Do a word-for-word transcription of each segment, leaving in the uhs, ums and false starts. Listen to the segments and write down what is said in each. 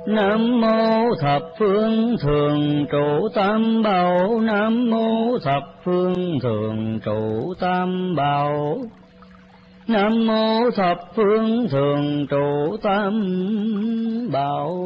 Nam mô thập phương thường trụ tam bảo. Nam mô thập phương thường trụ tam bảo. Nam mô thập phương thường trụ tam bảo.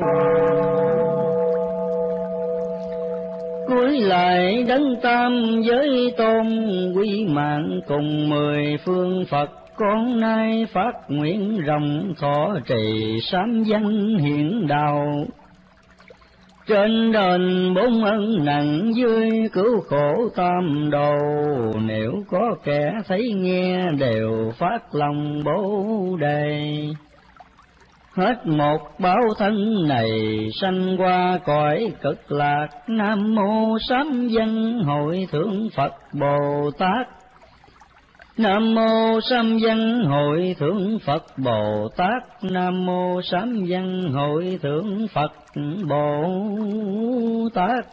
Cúi lại đấng tam giới tôn, quy mạng cùng mười phương Phật. Con nay phát nguyện rộng thọ trì sám văn hiển đạo. Trên đền bốn ân nặng dưới cứu khổ tam đồ. Nếu có kẻ thấy nghe đều phát lòng bố đề. Hết một báo thân này sanh qua cõi cực lạc. Nam mô sám văn hội thượng Phật Bồ Tát. Nam mô sám văn hội thượng Phật Bồ Tát. Nam mô sám văn hội thượng Phật Bồ Tát.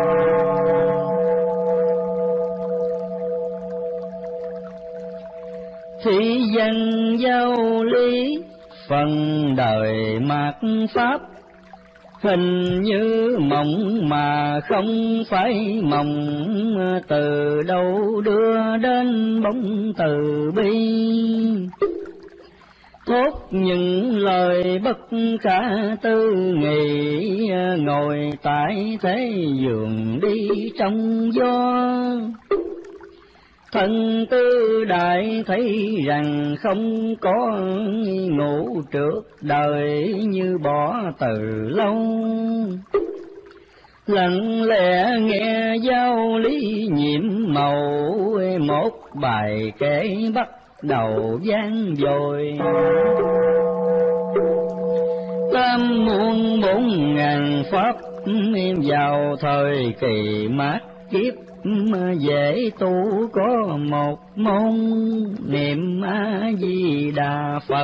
Thị dân giáo lý phần đời mạt pháp. Hình như mộng mà không phải mộng. Từ đâu đưa đến bóng từ bi. Thốt những lời bất khả tư nghị. Ngồi tại thế giường đi trong gió. Thân tư đại thấy rằng không có ngủ trước đời. Như bỏ từ lâu. Lặng lẽ nghe giáo lý nhiệm màu. Một bài kể bắt đầu vang dội. Tam muôn bốn ngàn pháp vào thời kỳ mát kiếp. Dễ tu có một môn niệm A Di Đà Phật.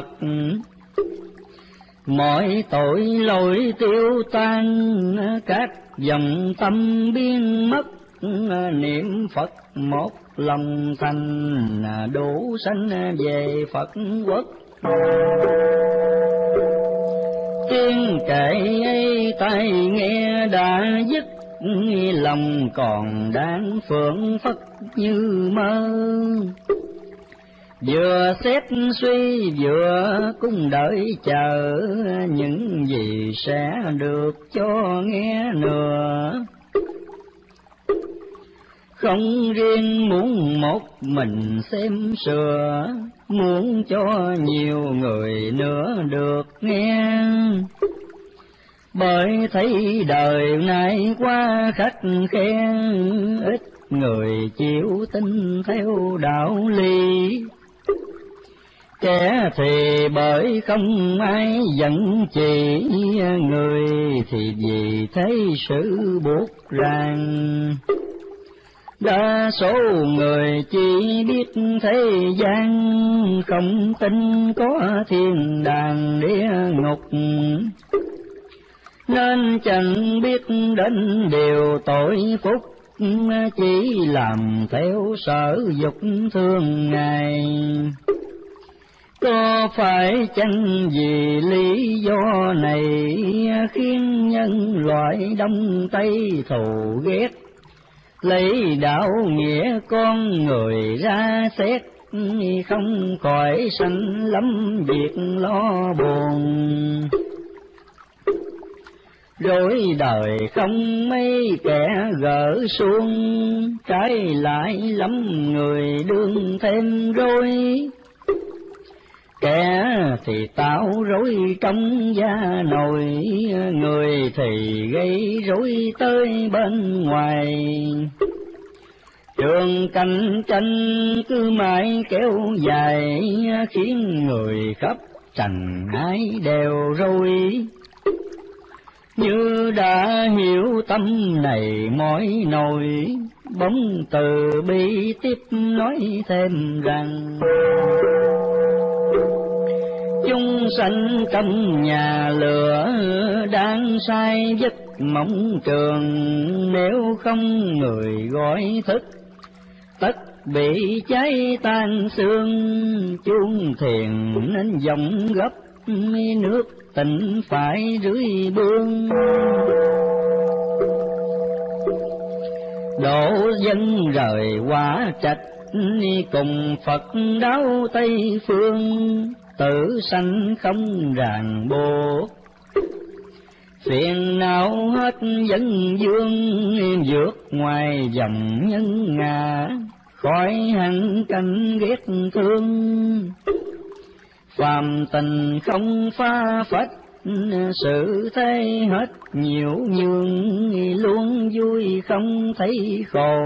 Mọi tội lỗi tiêu tan, các dòng tâm biến mất. Niệm Phật một lòng thành, đủ sanh về Phật quốc. Tiếng kệ ấy tai nghe đã dứt. Lòng còn đang phượng phất như mơ. Vừa xét suy vừa cũng đợi chờ. Những gì sẽ được cho nghe nữa. Không riêng muốn một mình xem sửa. Muốn cho nhiều người nữa được nghe. Bởi thấy đời nay qua khắc khen. Ít người chịu tin theo đạo lý. Kẻ thì bởi không ai giận chỉ. Người thì vì thấy sự buộc ràng. Đa số người chỉ biết thế gian. Không tin có thiên đàng địa ngục. Nên chẳng biết đến điều tội phúc. Chỉ làm theo sở dục thương ngày. Có phải chăng vì lý do này. Khiến nhân loại đông tây thù ghét. Lấy đạo nghĩa con người ra xét. Không khỏi sanh lắm việc lo buồn. Rối đời không mấy kẻ gỡ xuống. Trái lại lắm người đương thêm rối. Kẻ thì tạo rối trong gia nồi. Người thì gây rối tới bên ngoài. Trường cạnh tranh cứ mãi kéo dài. Khiến người khắp trần ai đều rối. Như đã hiểu tâm này mỏi nỗi. Bóng từ bi tiếp nói thêm rằng. Chúng sanh trong nhà lửa. Đang say giấc mộng trường. Nếu không người gọi thức. Tất bị cháy tan xương. Chuông thiền nên giọng gấp nước tình phải rưới bương. Độ dân rời quả trạch, cùng Phật đáo Tây phương, tử sanh không ràng buộc. Phiền não hết dân dương, vượt ngoài dòng nhân ngã, khỏi hẳn canh ghét thương. Phàm tình không pha phách, sự thế hết nhiều nhường, luôn vui không thấy khổ.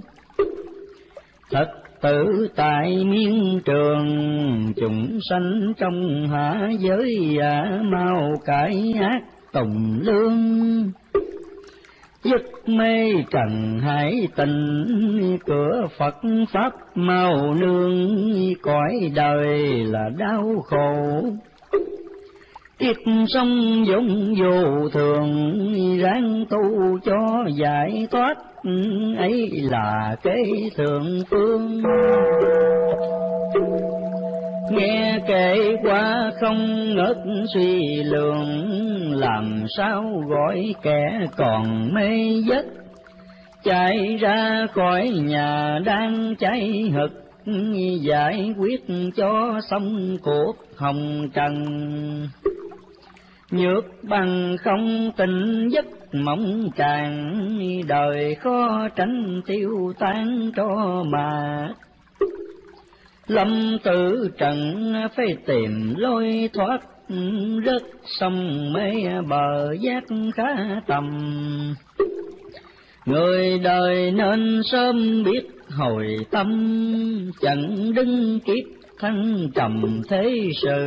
Thật tự tại miên trường, chúng sanh trong hạ giới, à, mau cải ác tùng lương. Dứt mê trần hải tình, cửa Phật Pháp mau nương, cõi đời là đau khổ. Kiếp sống dũng vô thường, ráng tu cho giải thoát, ấy là kế thượng phương. Nghe kể qua không ngớt suy lượng, làm sao gọi kẻ còn mê giấc. Chạy ra khỏi nhà đang cháy hực, giải quyết cho xong cuộc hồng trần. Nhược bằng không tình giấc mộng tràn, đời khó tránh tiêu tan cho mà. Lâm tử trần phải tìm lối thoát, rất sông mê bờ giác khá tầm. Người đời nên sớm biết hồi tâm, chẳng đứng kiếp thăng trầm thế sự.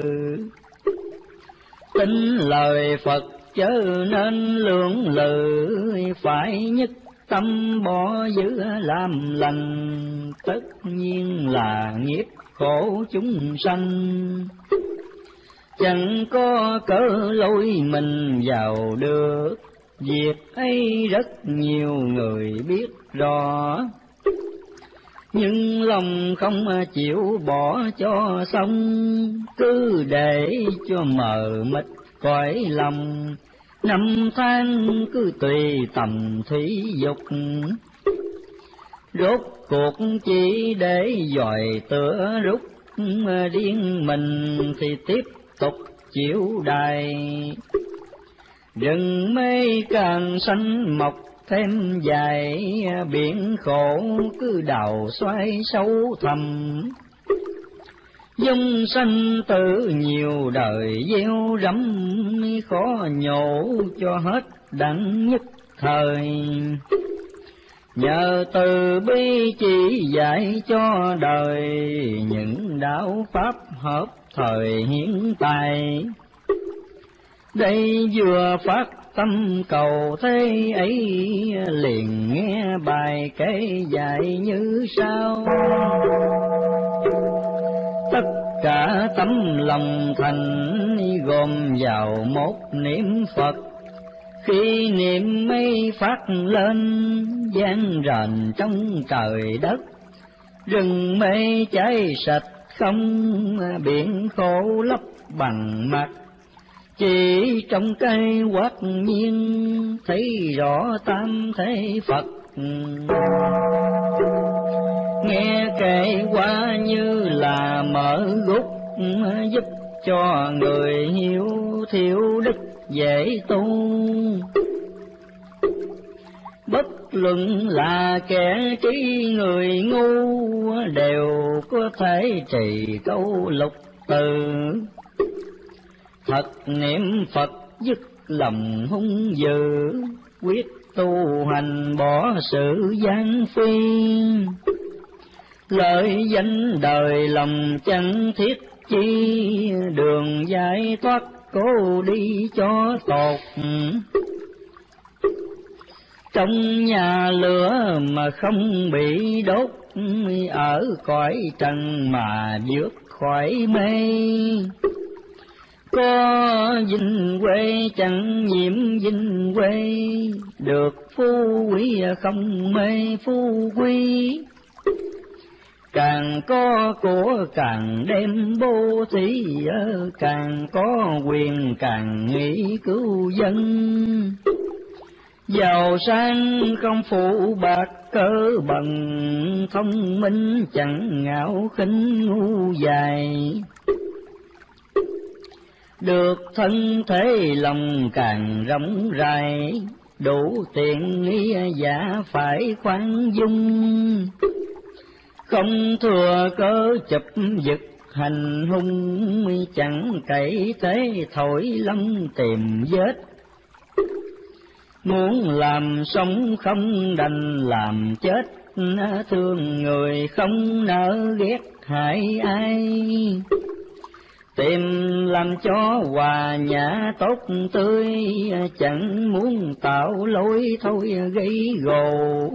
Tin lời Phật chớ nên lưỡng lự, phải nhất tâm bỏ giữ làm lành. Tất nhiên là nghiệp khổ chúng sanh, chẳng có cớ lôi mình vào được. Việc ấy rất nhiều người biết rõ, nhưng lòng không chịu bỏ cho xong. Cứ để cho mờ mịt cõi lòng, năm tháng cứ tùy tầm thủy dục. Rốt cuộc chỉ để dòi tựa rút, điên mình thì tiếp tục chịu đài. Rừng mê càng xanh mọc thêm dài, biển khổ cứ đào xoay sâu thẳm. Dung sanh tử nhiều đời gieo rắm, khó nhổ cho hết đặng nhất thời. Nhờ từ bi chỉ dạy cho đời, những đạo pháp hợp thời hiện tại. Đây vừa phát tâm cầu thế ấy, liền nghe bài kể dạy như sau. Tất cả tấm lòng thành, gồm vào một niệm Phật. Khi niệm mây phát lên, vang rền trong trời đất. Rừng mây cháy sạch không, biển khổ lấp bằng mặt. Chỉ trong cây quát nhiên, thấy rõ tam thế Phật. Nghe kể qua như là mở gút, giúp cho người hiếu thiếu đức dễ tu. Bất luận là kẻ trí người ngu, đều có thể trì câu lục từ. Thật niệm Phật dứt lòng hung dữ, quyết tu hành bỏ sự gian phi. Lợi danh đời lòng chẳng thiết chi, đường giải thoát cố đi cho tột. Trong nhà lửa mà không bị đốt, ở cõi trần mà vượt khỏi mê. Có vinh quê chẳng nhiễm vinh quê, được phú quý không mê phú quý. càng có của càng đem bố thí, càng có quyền càng nghĩ cứu dân. Giàu sang không phụ bạc cớ bằng, thông minh chẳng ngạo khinh ngu dài. Được thân thế lòng càng rộng rãi, đủ tiện nghi giả phải khoan dung. Không thừa cớ chụp giật hành hung, chẳng cậy thế thổi lâm tìm vết. Muốn làm sống không đành làm chết, thương người không nỡ ghét hại ai. Tìm làm cho hòa nhã tốt tươi, chẳng muốn tạo lối thôi gây gồ.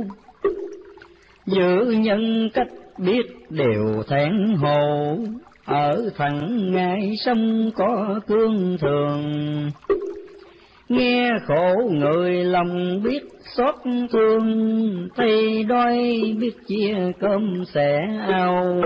Giữ nhân cách biết điều thẹn hồ, ở thẳng ngay sông có cương thường. Nghe khổ người lòng biết xót thương, thì đói biết chia cơm sẻ ao.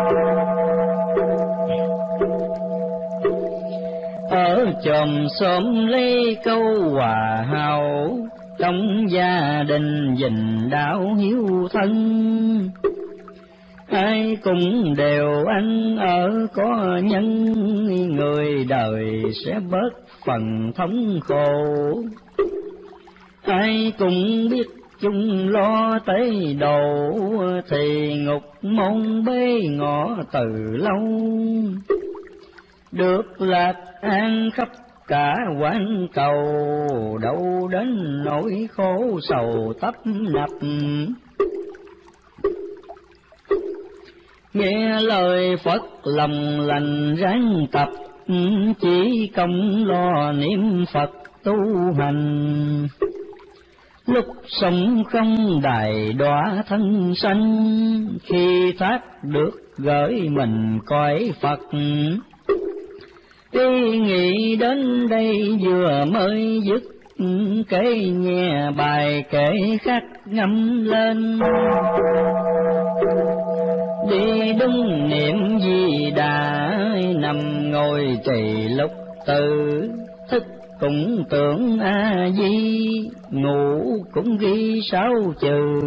Ở chòm xóm lấy câu hòa hảo, trong gia đình gìn đạo hiếu thân. Ai cũng đều ăn ở có nhân, người đời sẽ bớt phần thống khổ. Ai cũng biết chung lo tới đầu, thì ngục môn bế ngõ từ lâu. Được lạc an khắp cả quán cầu, đâu đến nỗi khổ sầu tấp nập. Nghe lời Phật lòng lành ráng tập, chỉ công lo niệm Phật tu hành. Lúc sống không đài đọa thân sanh, khi thác được gửi mình cõi Phật. Ý nghĩ đến đây vừa mới dứt, kể nghe bài kể khác ngâm lên. Đi đứng niệm Di Đà, nằm ngồi trì lúc tự, thức cũng tưởng A Di, ngủ cũng ghi sáu chữ.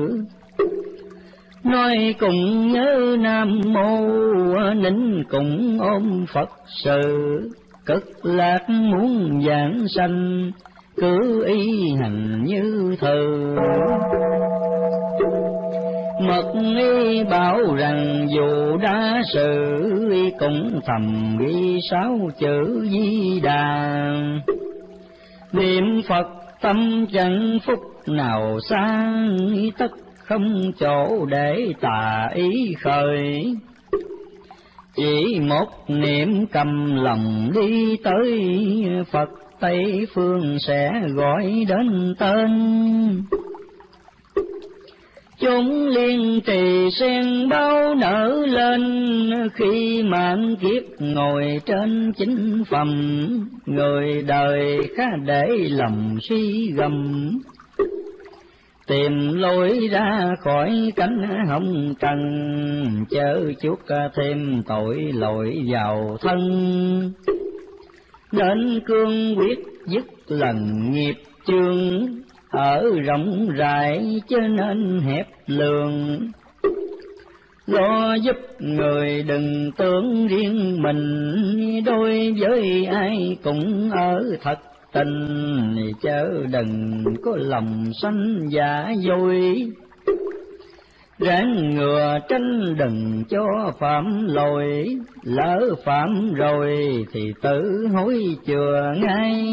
Nói cùng nhớ Nam Mô, nín cùng ôm Phật sự. Cực lạc muốn giảng sanh, cứ y hành như thường. Mật nghi bảo rằng dù đa sự, cũng thầm ghi sáu chữ Di Đà. Niệm Phật tâm chẳng phúc nào sang, tất không chỗ để tà ý khởi. Chỉ một niệm cầm lòng đi tới, Phật Tây Phương sẽ gọi đến tên. Chúng liên trì sen bao nở lên, khi mạn kiếp ngồi trên chính phẩm. Người đời khá để lòng suy gầm, tìm lối ra khỏi cánh hồng trần. Chớ chuốc thêm tội lỗi vào thân, nên cương quyết dứt lần nghiệp chướng. Ở rộng rãi chớ nên hẹp lường, lo giúp người đừng tưởng riêng mình. Đối với ai cũng ở thật tình, chớ đừng có lòng sanh giả dối. Ráng ngừa tránh đừng cho phạm lỗi, lỡ phạm rồi thì tự hối chừa ngay.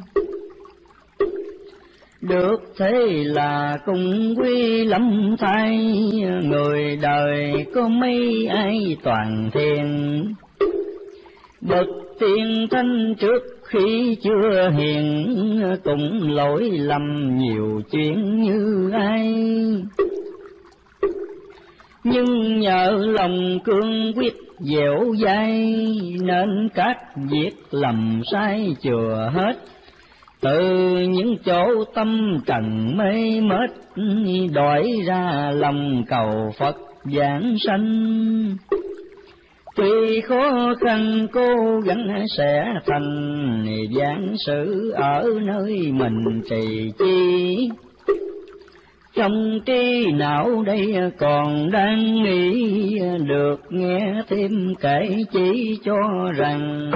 Được thế là cùng quy lâm thay, người đời có mấy ai toàn thiền. Bậc tiên thanh trước khi chưa hiền, cũng lỗi lầm nhiều chuyện như ai. Nhưng nhờ lòng cương quyết dẻo dai, nên các việc lầm sai chừa hết. Từ những chỗ tâm trần mê mết, đòi ra lòng cầu Phật giảng sanh. Tuy khó khăn cố gắng sẽ thành, giảng sự ở nơi mình trì chi. Trong trí não đây còn đang nghĩ, được nghe thêm kể chỉ cho rằng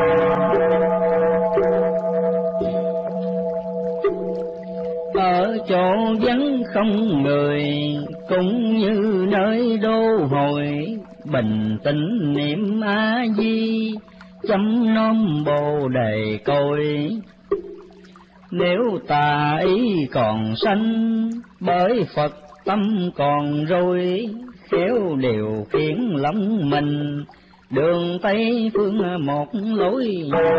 ở chỗ vắng không người, cũng như nơi đô hội, bình tĩnh niệm A Di, chăm nom Bồ Đề cội. Nếu tà ý còn sanh, bởi Phật tâm còn rối, khéo điều khiển lòng mình, đường Tây phương một lối.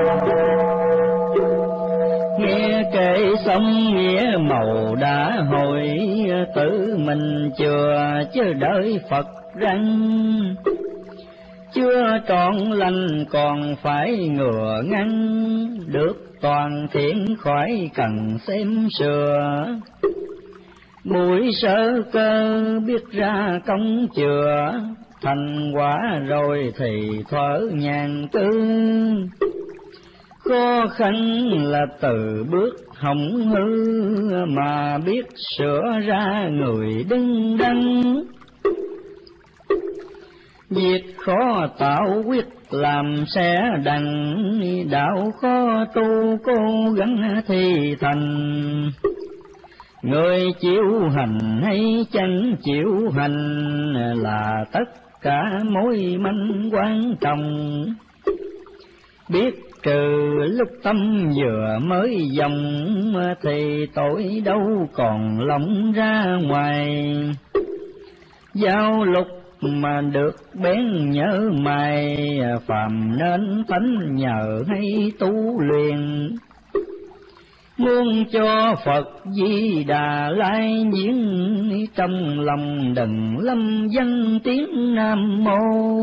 Nghe kể xong nghĩa màu đã hồi, tự mình chừa chứ đợi Phật răng. Chưa trọn lành còn phải ngừa ngăn, được toàn thiện khỏi cần xem sửa. Buổi sơ cơ biết ra công chừa, thành quả rồi thì thở nhàn cư. Khó khăn là từ bước hỏng hư, mà biết sửa ra người đứng đắn. Việc khó tạo quyết làm sẽ đặng, đạo khó tu cố gắng thi thành. Người chịu hành hay chẳng chịu hành, là tất cả mối manh quan trọng. Biết trừ lúc tâm vừa mới dòng, thì tội đâu còn lỏng ra ngoài. Giao lục mà được bén nhớ mày, phàm nên tánh nhờ hay tu luyện. Muốn cho Phật Di Đà lai diễn, trong lòng đừng lâm danh tiếng Nam Mô.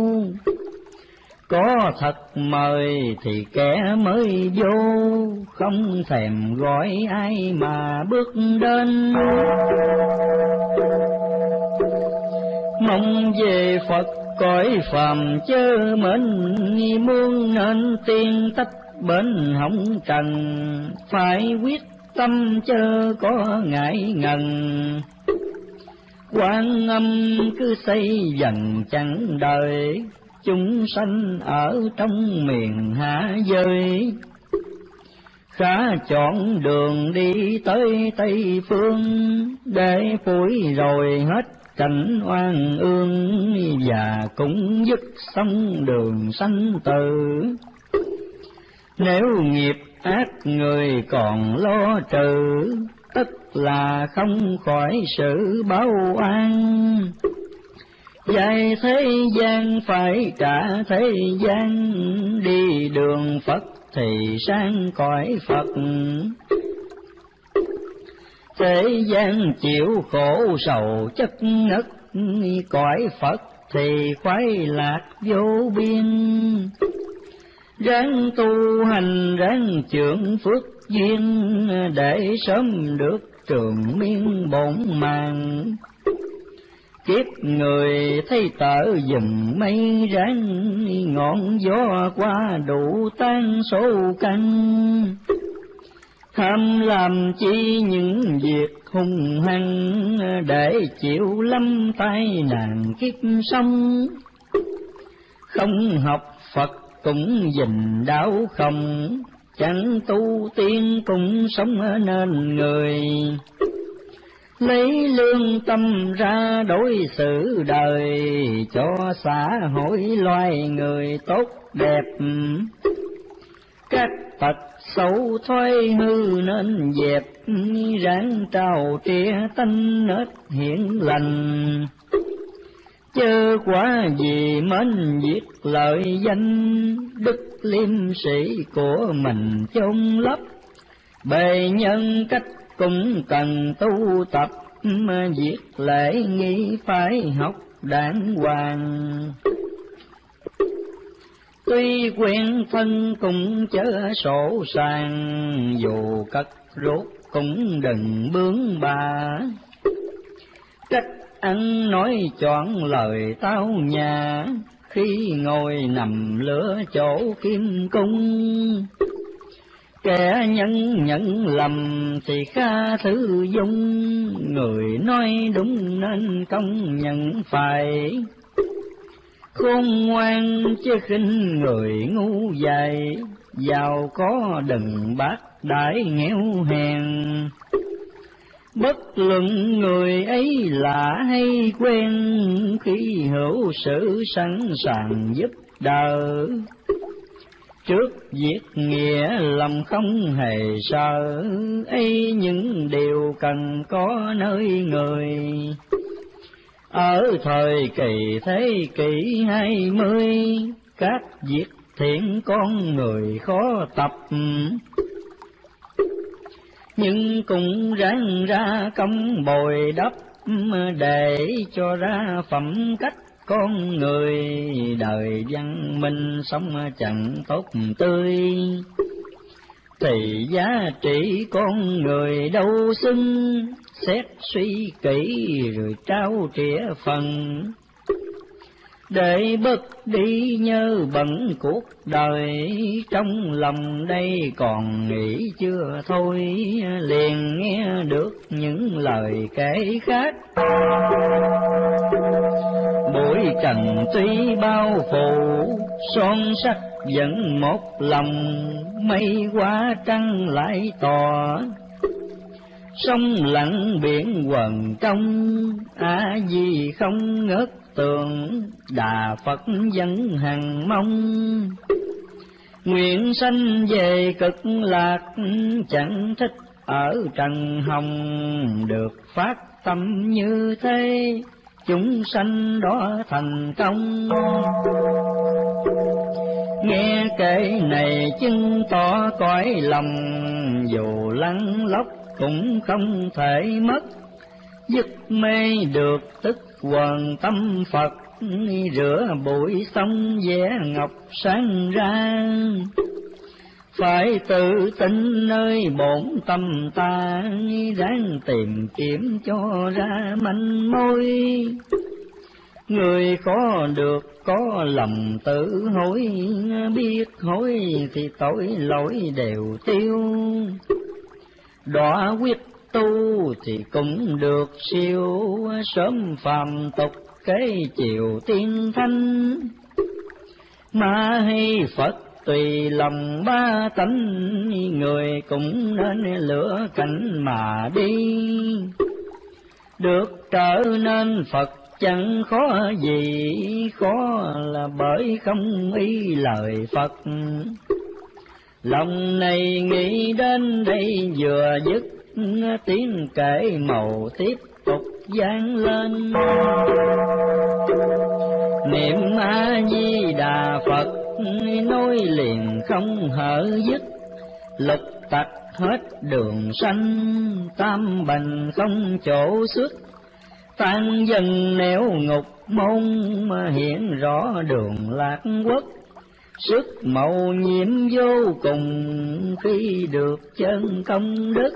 Có thật mời thì kẻ mới vô, không thèm gọi ai mà bước đến. Mong về Phật cõi phàm chớ mến, muôn nên tiên tách bên hồng trần. Phải quyết tâm chớ có ngại ngần, Quan Âm cứ xây dần chẳng đời, chúng sanh ở trong miền hạ giới. Khá chọn đường đi tới Tây Phương, để phủi rồi hết cảnh oan ương, và cũng dứt xong đường sanh tử. Nếu nghiệp ác người còn lo trừ, tất là không khỏi sự báo oan. Dạy thế gian phải trả thế gian, đi đường Phật thì sang cõi Phật. Thế gian chịu khổ sầu chất ngất, cõi Phật thì khoái lạc vô biên. Ráng tu hành ráng chưởng phước duyên, để sớm được trường miên bổn mạng. Kiếp người thấy tở dùm mây ráng, ngọn gió qua đủ tan số căn. Tham làm chi những việc hung hăng, để chịu lâm tai nạn kiếp sống. Không học Phật cũng dình đạo không, chẳng tu tiên cũng sống nên người. Lấy lương tâm ra đối xử đời, cho xã hội loài người tốt đẹp. Các tật xấu thói hư nên dẹp, ráng trao trĩa tánh nết hiển lành. Chớ quá vì mến việc lợi danh, đức liêm sĩ của mình chôn lấp. Bề nhân cách cũng cần tu tập, việc lễ nghi phải học đàng hoàng. Tuy quen thân cũng chớ sổ sàng, dù cất rốt cũng đừng bướng bà. Cách ăn nói chọn lời tao nhã, khi ngồi nằm lửa chỗ kim cung. Kẻ nhân nhận lầm thì kha thứ dung, người nói đúng nên công nhận phải. Khôn ngoan chứ khinh người ngu dại, giàu có đừng bác đãi nghèo hèn. Bất luận người ấy lạ hay quen, khi hữu sự sẵn sàng giúp đỡ. Trước việc nghĩa lòng không hề sợ, ấy những điều cần có nơi người. Ở thời kỳ thế kỷ hai mươi, các việc thiện con người khó tập, nhưng cũng ráng ra công bồi đắp, để cho ra phẩm cách con người. Đời văn minh sống chẳng tốt tươi, thì giá trị con người đâu xứng. Xét suy kỹ rồi trao trĩa phần, để bất đi nhớ bận cuộc đời. Trong lòng đây còn nghĩ chưa thôi, liền nghe được những lời kể khác. Bụi trần tuy bao phủ, son sắc vẫn một lòng. Mây qua trăng lại tỏ, sông lặng biển quần trong. A Di không ngớt tường, Đà Phật vẫn hằng mong. Nguyện sanh về cực lạc, chẳng thích ở trần hồng. Được phát tâm như thế, chúng sanh đó thành công. Nghe kể này chứng tỏ cõi lòng, dù lăn lóc cũng không thể mất. Dứt mê được tức quần tâm Phật, rửa bụi xong vẽ ngọc sáng ra. Phải tự tin nơi bổn tâm ta, ráng tìm kiếm cho ra manh mối. Người có được có lòng tự hối, biết hối thì tội lỗi đều tiêu. Đọa quyết tu thì cũng được siêu, sớm phàm tục kế chiều tiên thanh. Ma hay Phật tùy lòng ba tánh, người cũng nên lựa cảnh mà đi. Được trở nên Phật chẳng khó gì, khó là bởi không ý lời Phật. Lòng này nghĩ đến đây vừa dứt, tiếng kể màu tiếp tục vang lên. Niệm A Di Đà Phật nói liền không hở dứt. Lục tặc hết đường sanh, tam bành không chỗ xuất. Tan dần nẻo ngục môn, hiện rõ đường lạc quốc. Sức màu nhiệm vô cùng, khi được chân công đức.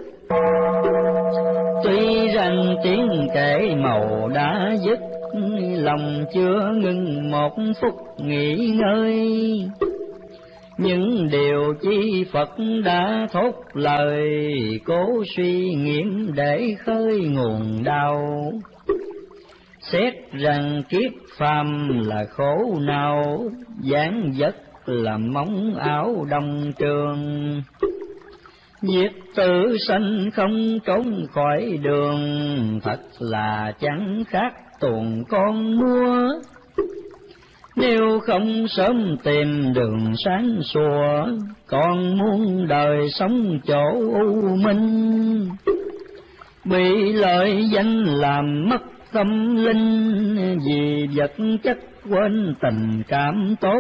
Tuy rằng tiếng kể màu đã dứt, lòng chưa ngừng một phút nghỉ ngơi. Những điều chi Phật đã thốt lời, cố suy nghiệm để khơi nguồn đau. Xét rằng kiếp phàm là khổ nào, dáng dấp là móng áo đồng trường. Diệt tự sanh không trốn khỏi đường, thật là chẳng khác tuồng con mua. Nếu không sớm tìm đường sáng sủa, còn muốn đời sống chỗ u minh. Bị lợi danh làm mất tâm linh, vì vật chất quên tình cảm tốt.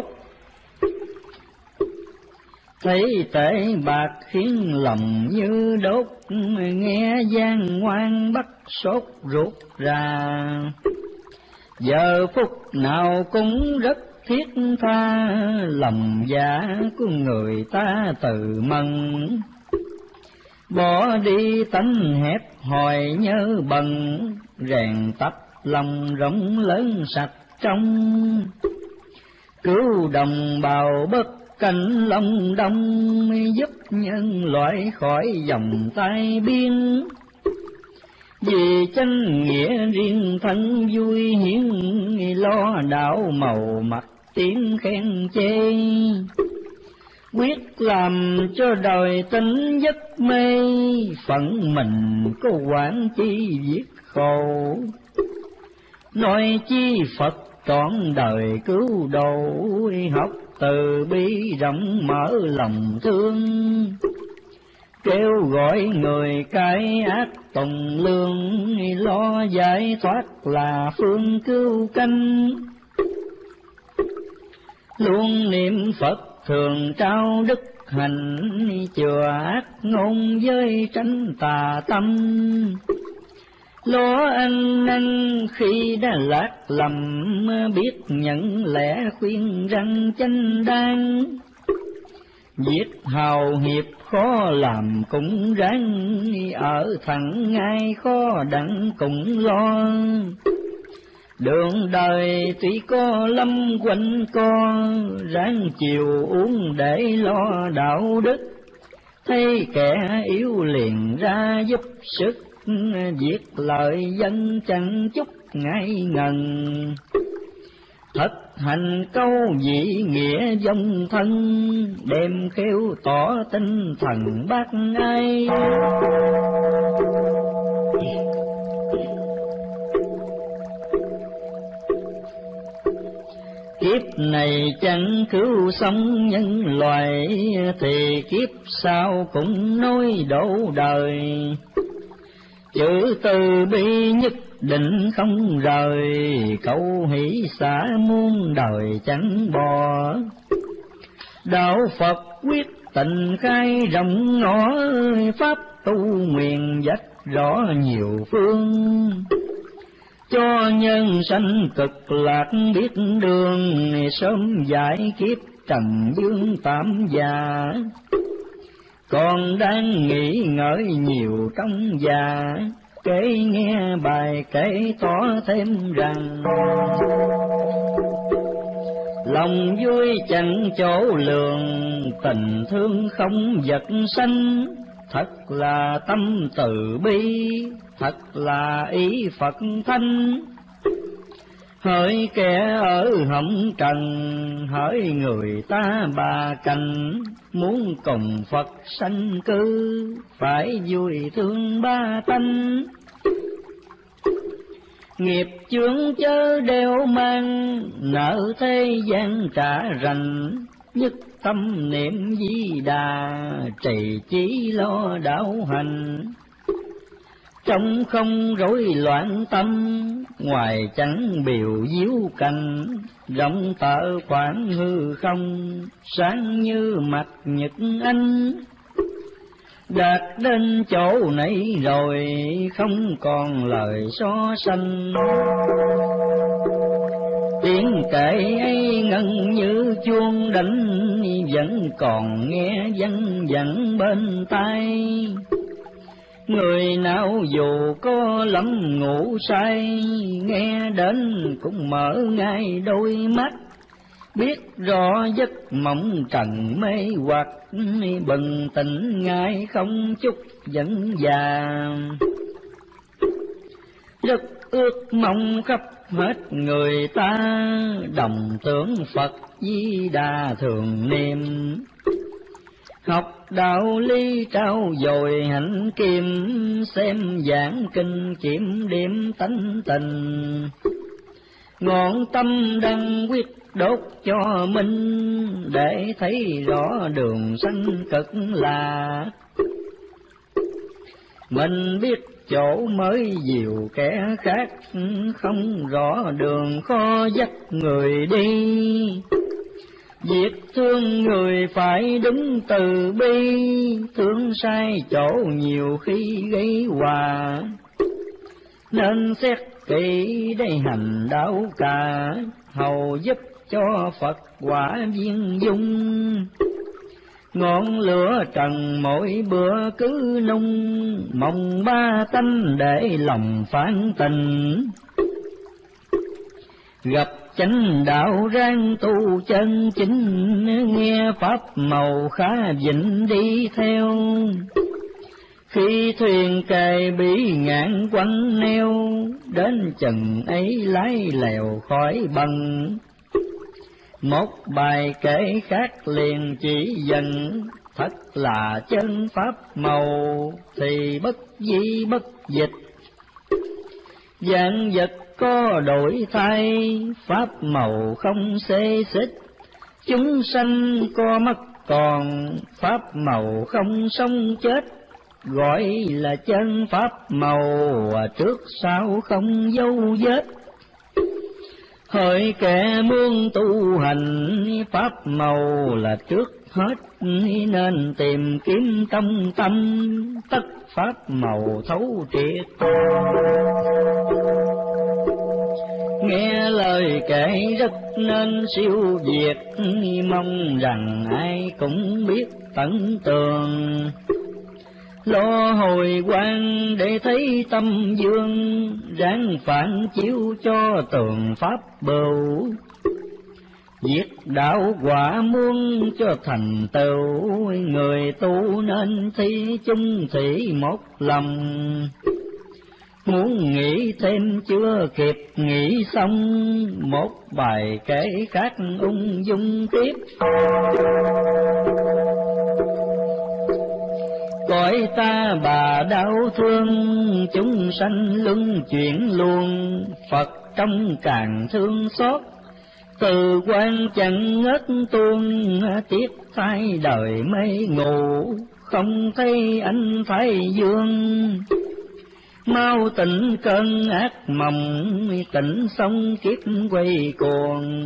Thấy tệ bạc khiến lòng như đốt, nghe gian ngoan bắt sốt ruột ra. Giờ phút nào cũng rất thiết tha, lòng dạ của người ta từ mần. Bỏ đi tánh hẹp hòi nhớ bần, rèn tập lòng rộng lớn sạch trong, cứu đồng bào bất cảnh lòng đông, giúp nhân loại khỏi dòng tai biên. Vì chân nghĩa riêng thân vui hiến, lo đạo màu mặt tiếng khen chê. Quyết làm cho đời tỉnh giấc mê, phận mình có quản chi viết khổ. Nói chi Phật trọn đời cứu độ, học từ bi rộng mở lòng thương. Kêu gọi người cai ác tùng lương, lo giải thoát là phương cứu canh. Luôn niệm Phật thường trao đức hạnh, chừa ác ngôn với tránh tà tâm. Lo ăn năn khi đã lạc lầm, biết nhận lẽ khuyên răng chánh đáng. Việc hào hiệp khó làm cũng ráng, ở thẳng ngay khó đặng cũng lo. Đường đời tuy có lâm quanh co, ráng chiều uống để lo đạo đức. Thấy kẻ yếu liền ra giúp sức, việc lợi dân chẳng chút ngại ngần. Thật hành câu vị nghĩa dòng thân, đem khéo tỏ tinh thần bác ai. Kiếp này chẳng cứu sống nhân loại, thì kiếp sau cũng nói đổ đời. Chữ từ bi nhất định không rời, câu hỷ xả muôn đời chẳng bỏ. Đạo Phật quyết tình khai rộng ngõ, pháp tu nguyện dắt rõ nhiều phương. Cho nhân sanh cực lạc biết đường, sớm giải kiếp trần dương tạm già. Còn đang nghĩ ngợi nhiều trong già, kể nghe bài kể tỏ thêm rằng. Lòng vui chẳng chỗ lường, tình thương không vật sanh. Thật là tâm từ bi, thật là ý Phật thanh. Hỡi kẻ ở hồng trần, hỡi người ta bà cành. Muốn cùng Phật sanh cư, phải vui thương ba tánh. Nghiệp chướng chớ đeo mang, nợ thế gian trả rành. Nhất tâm niệm Di Đà, trì chí lo đạo hành. Trong không rối loạn tâm, ngoài chẳng biểu diếu cành. Rộng tợ khoảng hư không, sáng như mặt nhật ánh. Đạt đến chỗ này rồi, không còn lời so sánh. Tiếng kể ấy ngân như chuông đánh, vẫn còn nghe văng vẳng bên tai. Người nào dù có lắm ngủ say, nghe đến cũng mở ngay đôi mắt. Biết rõ giấc mộng trần mê hoặc, bừng tỉnh ngay không chút vẫn già. Rất ước mong khắp hết người ta, đồng tưởng Phật Di Đà thường niệm. Học đạo lý trao dồi hạnh kim, xem giảng kinh kiểm điểm tánh tình. Ngọn tâm đăng quyết đốt cho mình, để thấy rõ đường sanh cực lạc. Mình biết chỗ mới dìu kẻ khác, không rõ đường khó dắt người đi. Việc thương người phải đúng từ bi, thương sai chỗ nhiều khi gây hòa. Nên xét kỹ để hành đạo cả, hầu giúp cho Phật quả viên dung. Ngọn lửa trần mỗi bữa cứ nung, mong ba tánh để lòng phán tình. gặp chánh đạo ráng tu chân chính, nghe pháp màu khá vịnh đi theo. Khi thuyền cài bị ngạn quanh neo, đến chừng ấy lái lèo khỏi bần. Một bài kể khác liền chỉ dần, thật là chân pháp màu thì bất di bất dịch. Vạn vật có đổi thay, pháp màu không xê xích. Chúng sanh có mất còn, pháp màu không sống chết. Gọi là chân pháp màu, trước sau không dấu vết. Hỡi kẻ muốn tu hành, pháp màu là trước hết, nên tìm kiếm trong tâm, tất pháp màu thấu triệt. Nghe lời kể rất nên siêu việt, mong rằng ai cũng biết tận tường. Lo hồi quan để thấy tâm dương, ráng phản chiếu cho tường pháp bưu. Việc đạo quả muốn cho thành tựu, người tu nên thi chung thủy một lòng. Muốn nghĩ thêm chưa kịp nghĩ xong, một bài kể khác ung dung tiếp. Cõi ta bà đau thương, chúng sanh luân chuyển luôn. Phật trong càng thương xót, từ quan chẳng ngất tuôn. Tiếp thay đời mây ngủ, không thấy ánh thái dương. Mau tỉnh cơn ác mộng, tỉnh xong kiếp quay cuồng.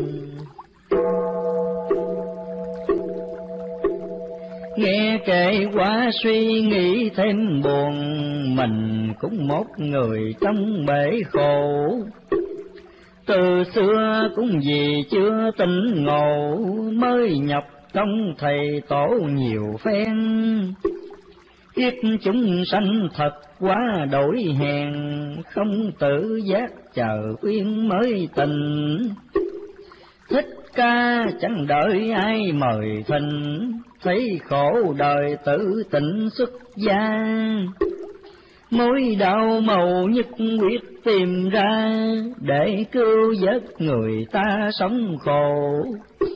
Nghe kể quá suy nghĩ thêm buồn, mình cũng một người trong bể khổ. Từ xưa cũng vì chưa tỉnh ngộ, mới nhập trong thầy tổ nhiều phen. Kiếp chúng sanh thật quá đổi hèn, không tự giác chờ khuyên mới tình. Thích Ca chẳng đợi ai mời thỉnh, thấy khổ đời tự tỉnh xuất gia. Mối đau màu nhất quyết tìm ra, để cứu vớt người ta sống khổ.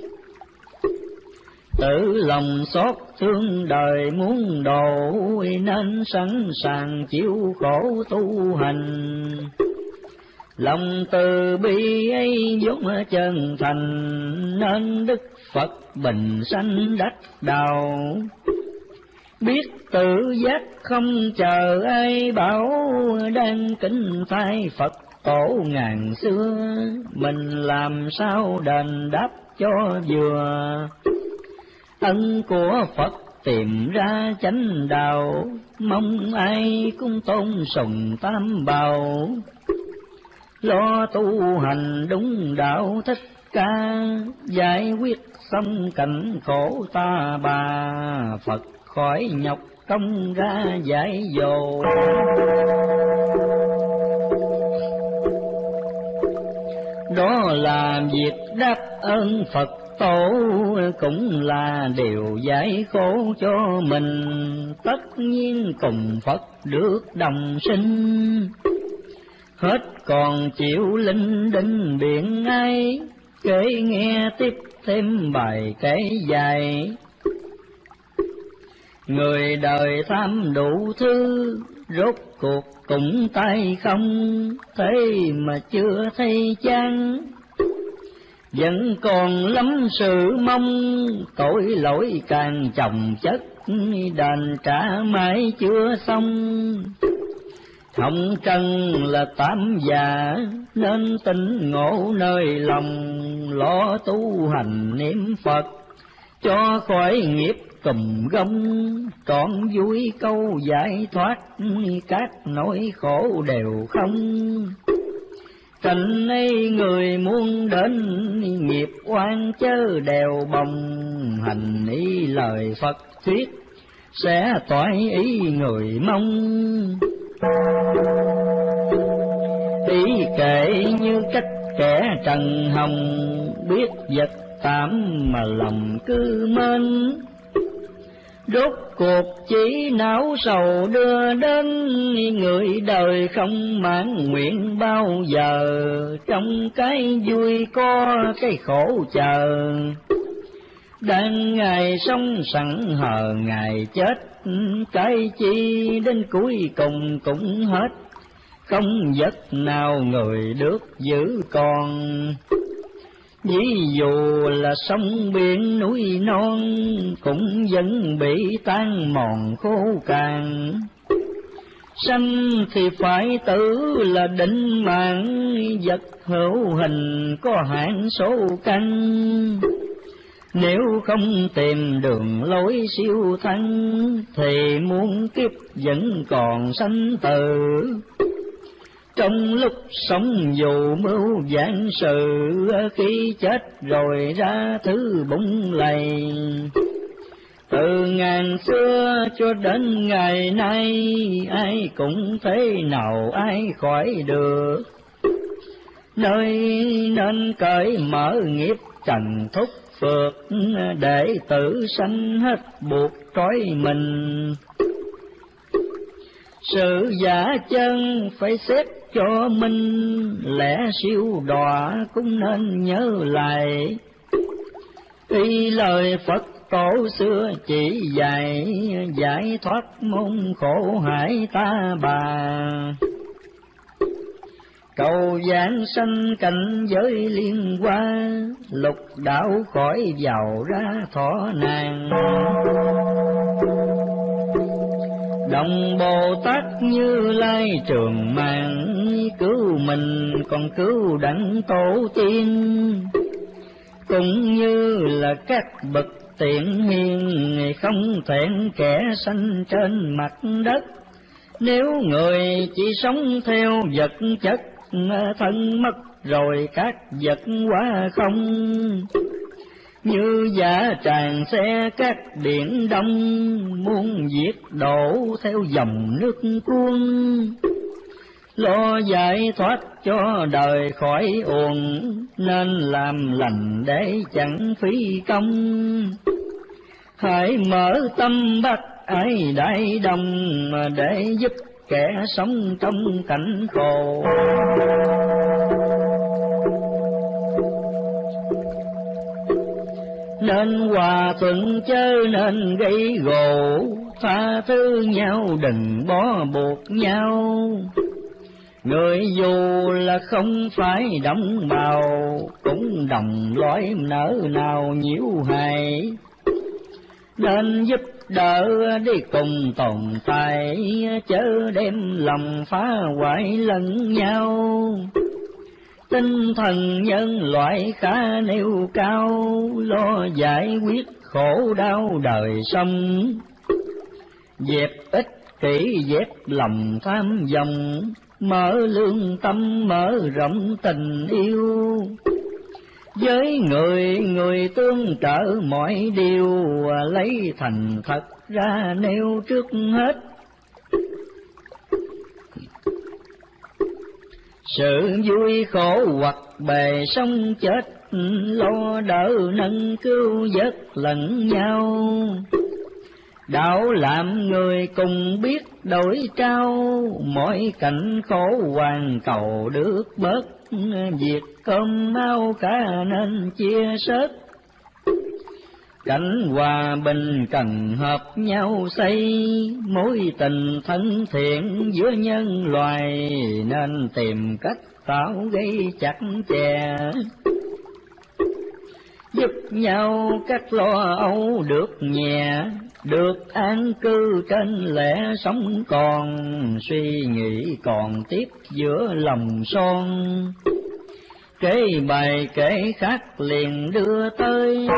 Tự lòng xót thương đời muốn độ, nên sẵn sàng chịu khổ tu hành. Lòng từ bi ấy vốn chân thành, nên Đức Phật bình sanh đắc đạo. Biết tự giác không chờ ai bảo, đang kính thay Phật tổ ngàn xưa. Mình làm sao đền đáp cho vừa, ân của Phật tìm ra chánh đạo. Mong ai cũng tôn sùng tam bảo, lo tu hành đúng đạo Thích Ca. Giải quyết xong cảnh khổ ta bà, Phật khỏi nhọc công ra giải dồ. Đó là việc đáp ơn Phật tổ, cũng là điều giải khổ cho mình. Tất nhiên cùng Phật được đồng sinh, hết còn chịu linh đinh biển ai. Kể nghe tiếp thêm bài kể dài, người đời tham đủ thứ, rốt cuộc cũng tay không. Thế mà chưa thấy chán, vẫn còn lắm sự mong. Tội lỗi càng chồng chất, đền trả mãi chưa xong. Hồng trần là tám già, nên tỉnh ngộ nơi lòng. Lo tu hành niệm Phật, cho khỏi nghiệp cùm gông. Trọn vui câu giải thoát, các nỗi khổ đều không. Cảnh ấy người muốn đến, nghiệp oan chớ đèo bồng. Hành ý lời Phật thuyết, sẽ toại ý người mong. Ý kể như cách kẻ trần hồng, biết vật tạm mà lòng cứ mến. Rốt cuộc chỉ não sầu đưa đến, người đời không mãn nguyện bao giờ, trong cái vui có cái khổ chờ. Đang ngày sống sẵn hờ ngày chết, cái chi đến cuối cùng cũng hết, không vật nào người được giữ còn. Ví dụ là sông biển núi non, cũng vẫn bị tan mòn khô cạn. Sanh thì phải tử là định mạng, vật hữu hình có hạn số căn. Nếu không tìm đường lối siêu thăng, thì muôn kiếp vẫn còn sanh tử. Trong lúc sống dù mưu vạn sự, khi chết rồi ra thứ bụng lầy. Từ ngàn xưa cho đến ngày nay, ai cũng thế nào ai khỏi được. Nơi nên cởi mở nghiệp trần thúc phượt, để tử sanh hết buộc trói mình. Sự giả chân phải xét cho minh, lẽ siêu đọa cũng nên nhớ lại. Y lời Phật tổ xưa chỉ dạy, giải thoát môn khổ hải ta bà. Cầu giảng sanh cảnh giới liên hoa, lục đạo khỏi giàu ra thọ nàng. Đồng Bồ Tát Như Lai trường mạng, cứu mình còn cứu đặng tổ tiên. Cũng như là các bậc tiện hiền, không thẹn kẻ sanh trên mặt đất. Nếu người chỉ sống theo vật chất, thân mất rồi các vật hóa không. Như giả tràn xe các biển đông, muôn việc đổ theo dòng nước cuốn. Lo giải thoát cho đời khỏi uổng, nên làm lành để chẳng phí công. Hãy mở tâm bắt ai đại đồng, để giúp kẻ sống trong cảnh khổ. Nên hòa thuận chớ nên gây gổ, tha thứ nhau đừng bó buộc nhau. Người dù là không phải đồng bào, cũng đồng loại nỡ nào nhiễu hại. Nên giúp đỡ đi cùng tồn tại, chớ đem lòng phá hoại lẫn nhau. Tinh thần nhân loại khá nêu cao, lo giải quyết khổ đau đời sống. Dẹp ích kỷ dẹp lòng tham vọng, mở lương tâm mở rộng tình yêu. Với người người tương trợ mọi điều, lấy thành thật ra nêu trước hết. Sự vui khổ hoặc bề sống chết, lo đỡ nâng cứu vớt lẫn nhau. Đạo làm người cùng biết đổi trao, mọi cảnh khổ hoàn cầu được bớt. Việc cơm áo cả nên chia sớt, cảnh hòa bình cần hợp nhau xây. Mối tình thân thiện giữa nhân loài, nên tìm cách tạo gây chặt chẽ. Giúp nhau các lo âu được nhẹ, được an cư trên lẽ sống còn. Suy nghĩ còn tiếp giữa lòng son, kể bài kể khác liền đưa tới.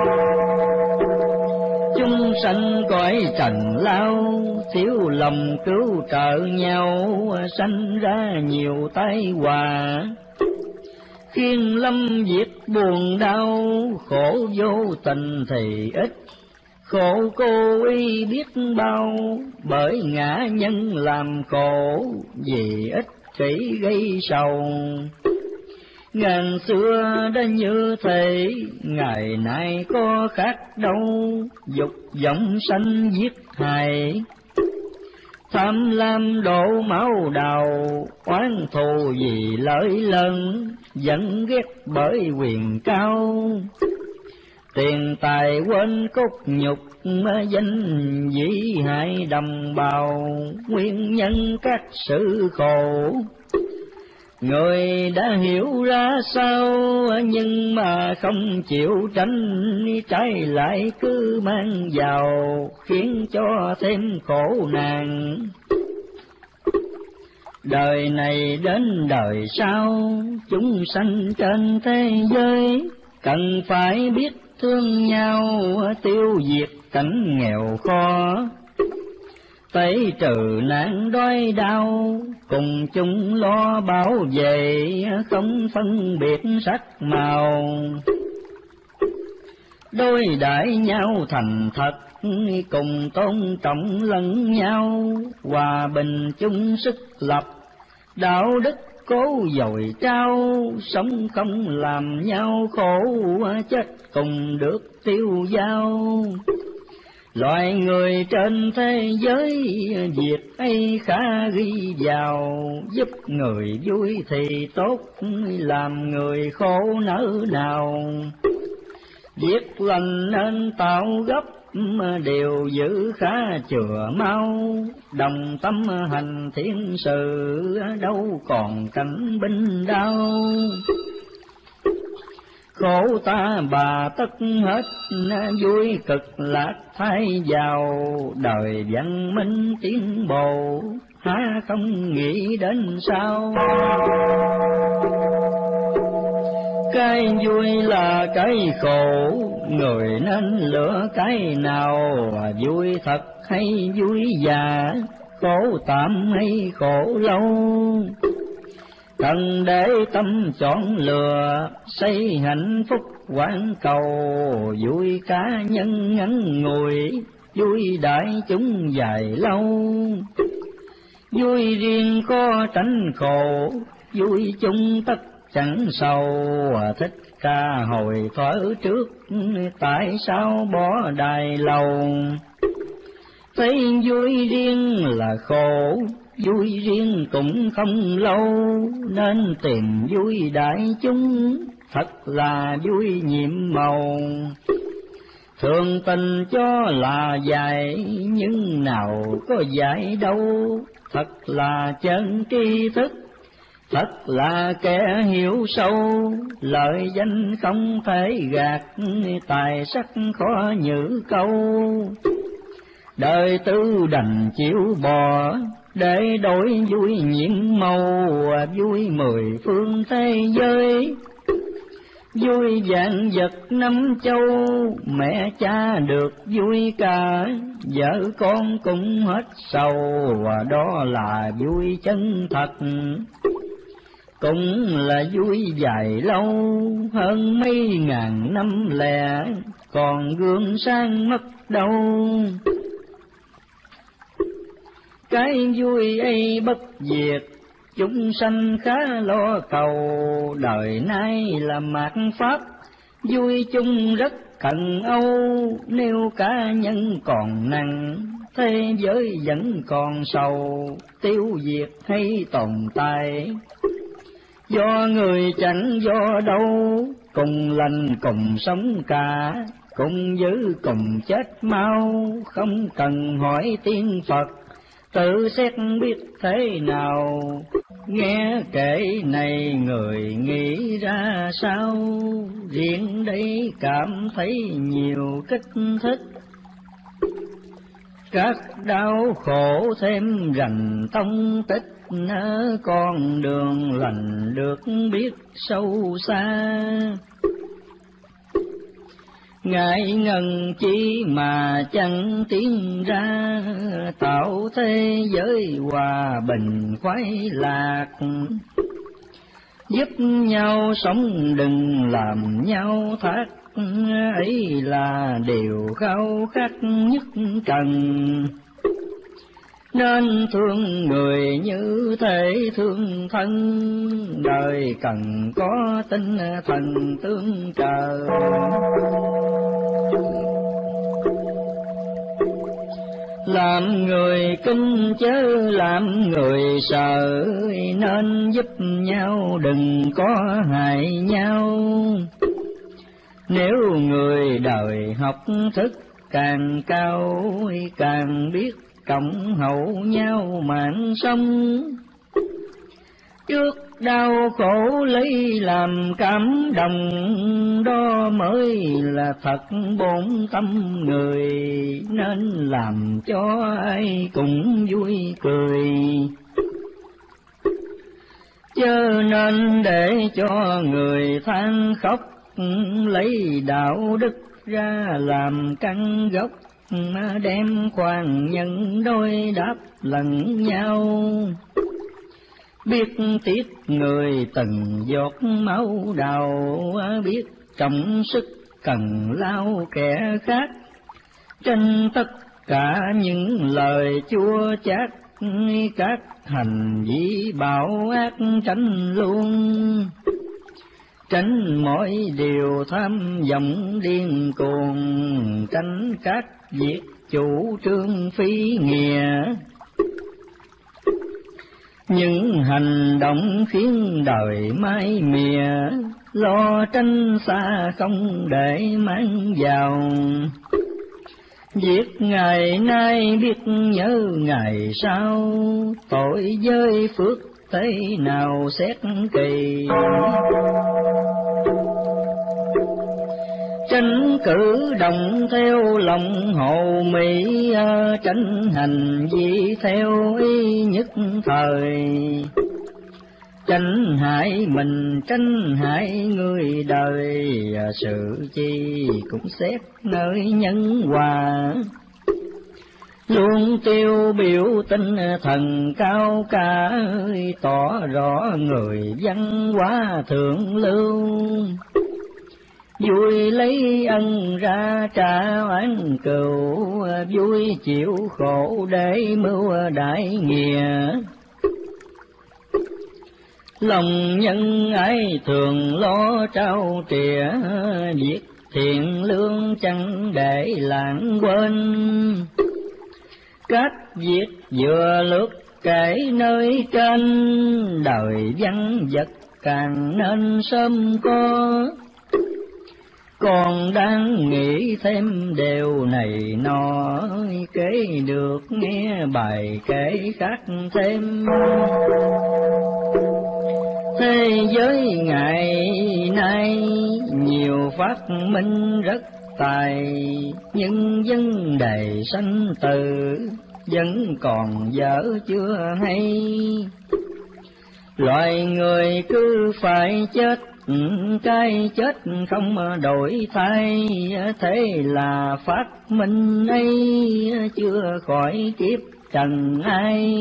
Chúng sanh cõi trần lao, thiếu lòng cứu trợ nhau, sanh ra nhiều tai họa. Khiến lâm việc buồn đau, khổ vô tình thì ít, khổ cô y biết bao. Bởi ngã nhân làm khổ, vì ích kỷ gây sầu. Ngàn xưa đã như thế, ngày nay có khác đâu, dục vọng sanh giết hại. Tham lam đổ máu đầu, oán thù vì lợi lớn, giận ghét bởi quyền cao. Tiền tài quên cốt nhục, danh vĩ hại đồng bào, nguyên nhân các sự khổ. Người đã hiểu ra sao, nhưng mà không chịu tránh, trái lại cứ mang vào, khiến cho thêm khổ nạn. Đời này đến đời sau, chúng sanh trên thế giới, cần phải biết thương nhau, tiêu diệt cảnh nghèo khó. Tẩy trừ nạn đói đau, cùng chung lo bảo vệ, không phân biệt sắc màu. Đối đãi nhau thành thật, cùng tôn trọng lẫn nhau, hòa bình chung sức lập, đạo đức cố dồi trao, sống không làm nhau khổ, chết cùng được tiêu dao. Loài người trên thế giới, việc ấy khá ghi vào, giúp người vui thì tốt, làm người khổ nỡ nào. Việc lành nên tạo gấp, điều giữ khá chừa mau, đồng tâm hành thiện sự, đâu còn cảnh binh đau. Khổ ta bà tất hết, vui cực lạc thay vào, đời văn minh tiến bộ, há không nghĩ đến sao. Cái vui là cái khổ, người nên lựa cái nào, vui thật hay vui giả, khổ tạm hay khổ lâu. Cần để tâm chọn lựa, xây hạnh phúc quán cầu, vui cá nhân ngắn ngủi, vui đại chúng dài lâu. Vui riêng có tránh khổ, vui chung tất chẳng sầu. Thích Ca hồi thuở trước, tại sao bỏ đài lầu. Thấy vui riêng là khổ, vui riêng cũng không lâu, nên tìm vui đại chúng, thật là vui nhiệm màu. Thường tình cho là dài, nhưng nào có dài đâu, thật là chân tri thức, thật là kẻ hiểu sâu. Lợi danh không thể gạt, tài sắc khó nhử câu. Đời tư đành chịu bỏ, để đổi vui nhiệm màu, vui mười phương thế giới. Vui vạn vật năm châu, mẹ cha được vui cả, vợ con cũng hết sầu, đó là vui chân thật. Cũng là vui dài lâu, hơn mấy ngàn năm lẻ, còn gương sang mất đâu. Cái vui ấy bất diệt, chúng sanh khá lo cầu. Đời nay là mạt pháp, vui chung rất cần âu. Nếu cá nhân còn nặng, thế giới vẫn còn sầu. Tiêu diệt hay tồn tại, do người chẳng do đâu. Cùng lành cùng sống cả, cùng giữ cùng chết mau. Không cần hỏi tiên Phật, tự xét biết thế nào. Nghe kể này người nghĩ ra sao, riêng đây cảm thấy nhiều kích thích. Các đau khổ thêm rành tông tích, con đường lành được biết sâu xa. Ngại ngần chi mà chẳng tiến ra, tạo thế giới hòa bình khoái lạc. Giúp nhau sống đừng làm nhau thác, ấy là điều khao khát nhất trần. Nên thương người như thể thương thân, đời cần có tinh thần tương trợ. Làm người kinh chớ làm người sợ, nên giúp nhau đừng có hại nhau. Nếu người đời học thức càng cao, càng biết cộng hậu nhau mạng sống. Trước đau khổ lấy làm cảm động, đó mới là thật bổn tâm người. Nên làm cho ai cũng vui cười, chớ nên để cho người than khóc. Lấy đạo đức ra làm căn gốc, đem khoan nhân đôi đáp lẫn nhau. Biết tiếc người từng giọt máu đào, biết trọng sức cần lao kẻ khác. Trên tất cả những lời chua chát, các hành vi bạo ác tránh luôn. Tránh mọi điều tham vọng điên cuồng, tránh các việc chủ trương phi nghĩa. Những hành động khiến đời mái mìa, lo tranh xa không để mang vào. Việc ngày nay biết nhớ ngày sau, tội với phước thế nào xét kỳ. Tránh cử động theo lòng hồ mỹ, tránh hành vi theo ý nhất thời. Tránh hại mình, tránh hại người đời, sự chi cũng xét nơi nhân hòa. Luôn tiêu biểu tinh thần cao cả, tỏ rõ người văn hóa thượng lưu. Vui lấy ân ra trả oán cừu, vui chịu khổ để mưu đại nghĩa. Lòng nhân ái thường lo trao trìa, việc thiện lương chẳng để lãng quên. Các việc vừa lướt kể nơi trên, đời văn vật càng nên sớm có. Còn đang nghĩ thêm điều này nọ, kể được nghe bài kể khác thêm. Thế giới ngày nay nhiều phát minh rất tài, nhưng vấn đề sanh tử vẫn còn dở chưa hay. Loài người cứ phải chết, cái chết không đổi thay. Thế là phát minh ấy chưa khỏi kiếp trần ai.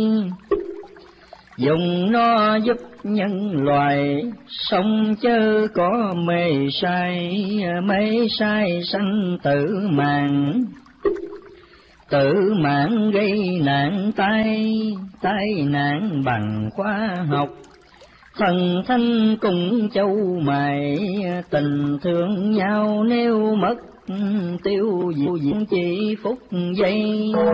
Dùng nó giúp nhân loại sống chớ có mê sai, mê sai sanh tử mạng. Tự mạng gây nạn tai, tai nạn bằng khoa học. Thần thanh cùng châu mày, tình thương nhau nếu mất, tiêu diệu diễn chỉ phút giây.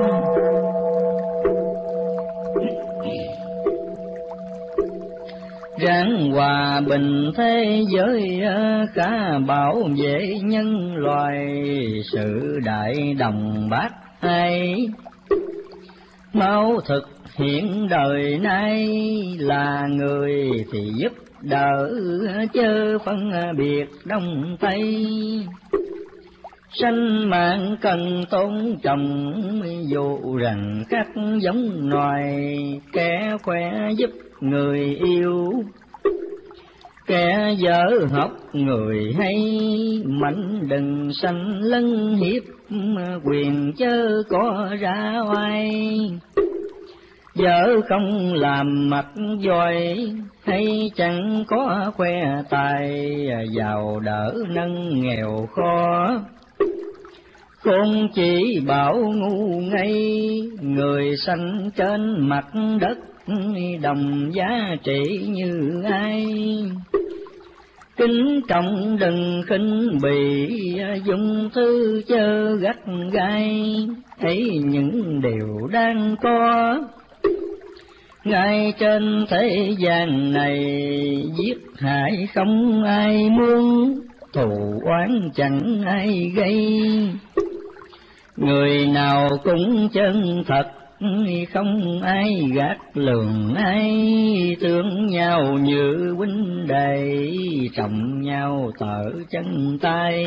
Ráng hòa bình thế giới, cả bảo vệ nhân loài. Sự đại đồng bác hay, mau thực hiện đời nay. Là người thì giúp đỡ, chớ phân biệt đông tây. Sanh mạng cần tôn trọng, dù rằng các giống loài. Kẻ khỏe giúp người yêu, kẻ dở học người hay. Mạnh đừng sanh lấn hiếp, quyền chớ có ra oai. Vợ không làm mặt dòi, hay chẳng có khoe tài. Giàu đỡ nâng nghèo khó, Khôn chỉ bảo ngu ngây, người sanh trên mặt đất đồng giá trị như ai. Kính trọng đừng khinh bỉ, dùng thứ chớ gắt gai, ấy những điều đang có. Ngay trên thế gian này, giết hại không ai muốn, thù oán chẳng ai gây. Người nào cũng chân thật, không ai gạt lường ai, thương nhau như huynh đệ, trọng nhau tở chân tay.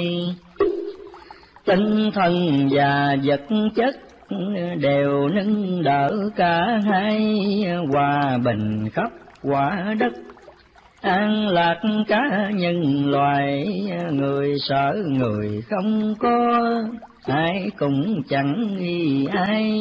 Tinh thần và vật chất đều nâng đỡ cả hai, hòa bình khắp quả đất, an lạc cả nhân loài. Người sợ người không có, ai cũng chẳng nghi ai.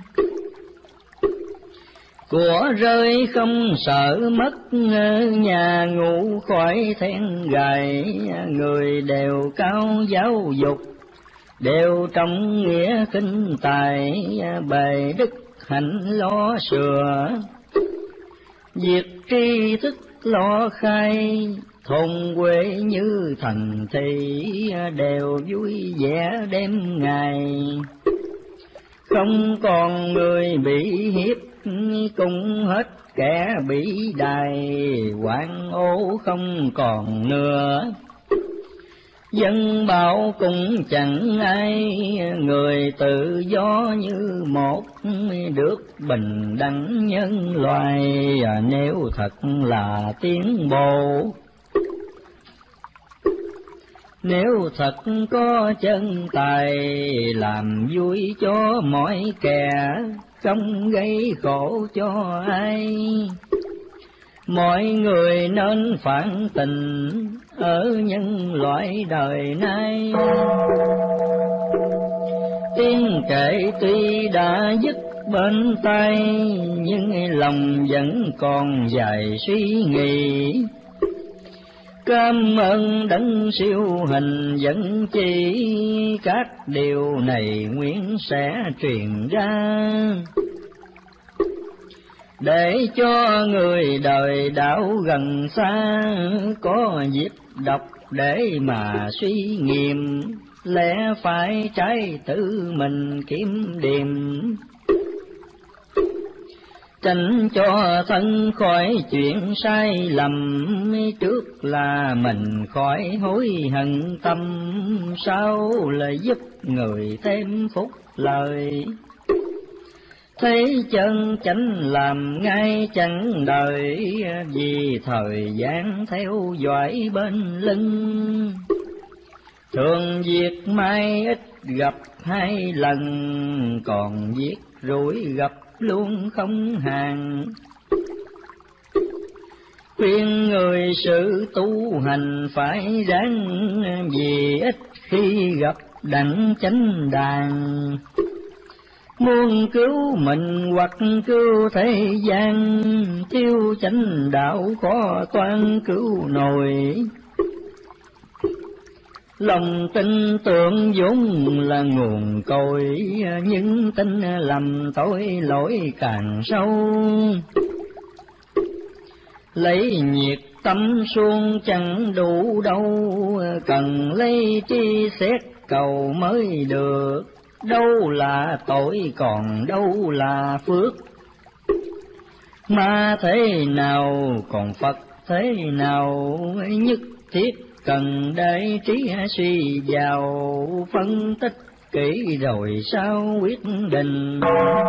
Của rơi không sợ mất, nhà ngủ khỏi then gài. Người đều cao giáo dục, đều trong nghĩa kinh tài. Bề đức hạnh lo sửa, việc tri thức lo khai. Thôn quê như thành thị, đều vui vẻ đêm ngày. Không còn người bị hiếp, cũng hết kẻ bị đày. Hoạn ô không còn nữa, dân bảo cũng chẳng ai. Người tự do như một, được bình đẳng nhân loài. Nếu thật là tiến bộ, nếu thật có chân tài, làm vui cho mọi kẻ, không gây khổ cho ai. Mọi người nên phản tình ở nhân loại đời nay. Tiếng kệ tuy đã dứt bên tai, nhưng lòng vẫn còn dài suy nghĩ. Cảm ơn đấng siêu hình dẫn chỉ, các điều này nguyện sẽ truyền ra, để cho người đời đạo gần xa có dịp đọc để mà suy nghiệm. Lẽ phải trái tự mình kiểm điểm, tránh cho thân khỏi chuyện sai lầm. Trước là mình khỏi hối hận tâm, sau là giúp người thêm phúc lời. Thấy chân chánh làm ngay chẳng đợi, vì thời gian theo dõi bên lưng. Thường việc mai ít gặp hai lần, còn việc rủi gặp luôn không hàng. Khuyên người sự tu hành phải ráng, vì ít khi gặp đặng chánh đàn. Muốn cứu mình hoặc cứu thế gian, thiếu chánh đạo khó toan cứu nổi. Lòng tin tưởng vốn là nguồn cội, nhưng tin lầm tội lỗi càng sâu. Lấy nhiệt tâm xuông chẳng đủ đâu, cần lấy tri xét cầu mới được. Đâu là tội còn đâu là phước, ma thế nào còn Phật thế nào. Nhất thiết cần để trí suy vào, phân tích kỹ rồi sao quyết định.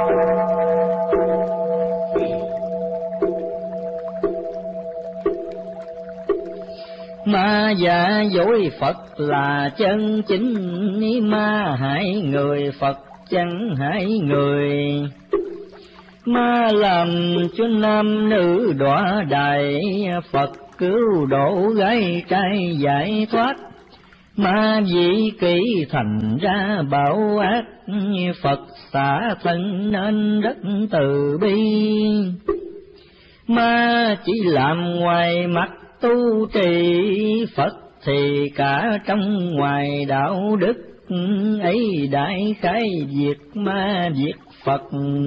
Ma giả dối Phật là chân chính, ma hại người Phật chẳng hại người. Ma làm cho nam nữ đọa đài, Phật cứu độ gái trai giải thoát. Ma vị kỷ thành ra bảo ác, Phật xả thân nên rất từ bi. Ma chỉ làm ngoài mặt tu trì, Phật thì cả trong ngoài đạo đức ấy đại khái việc ma việc Phật.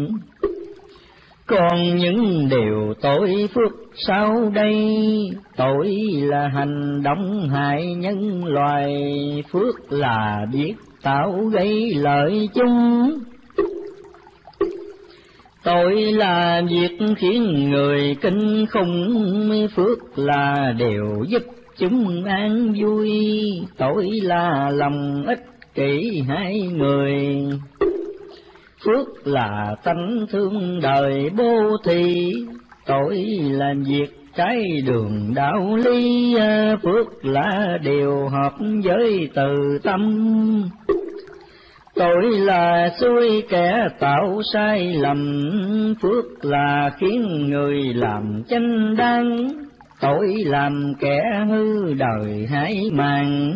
Còn những điều tội phước sau đây, tội là hành động hại nhân loài, phước là việc tạo gây lợi chung. Tội là việc khiến người kinh khủng, phước là điều giúp chúng an vui. Tội là lòng ích kỷ hai người, phước là tánh thương đời bố thí. Tội là việc trái đường đạo lý, phước là điều hợp với từ tâm. Tội là xui kẻ tạo sai lầm, phước là khiến người làm chánh đáng. Tội làm kẻ hư đời hãi màng,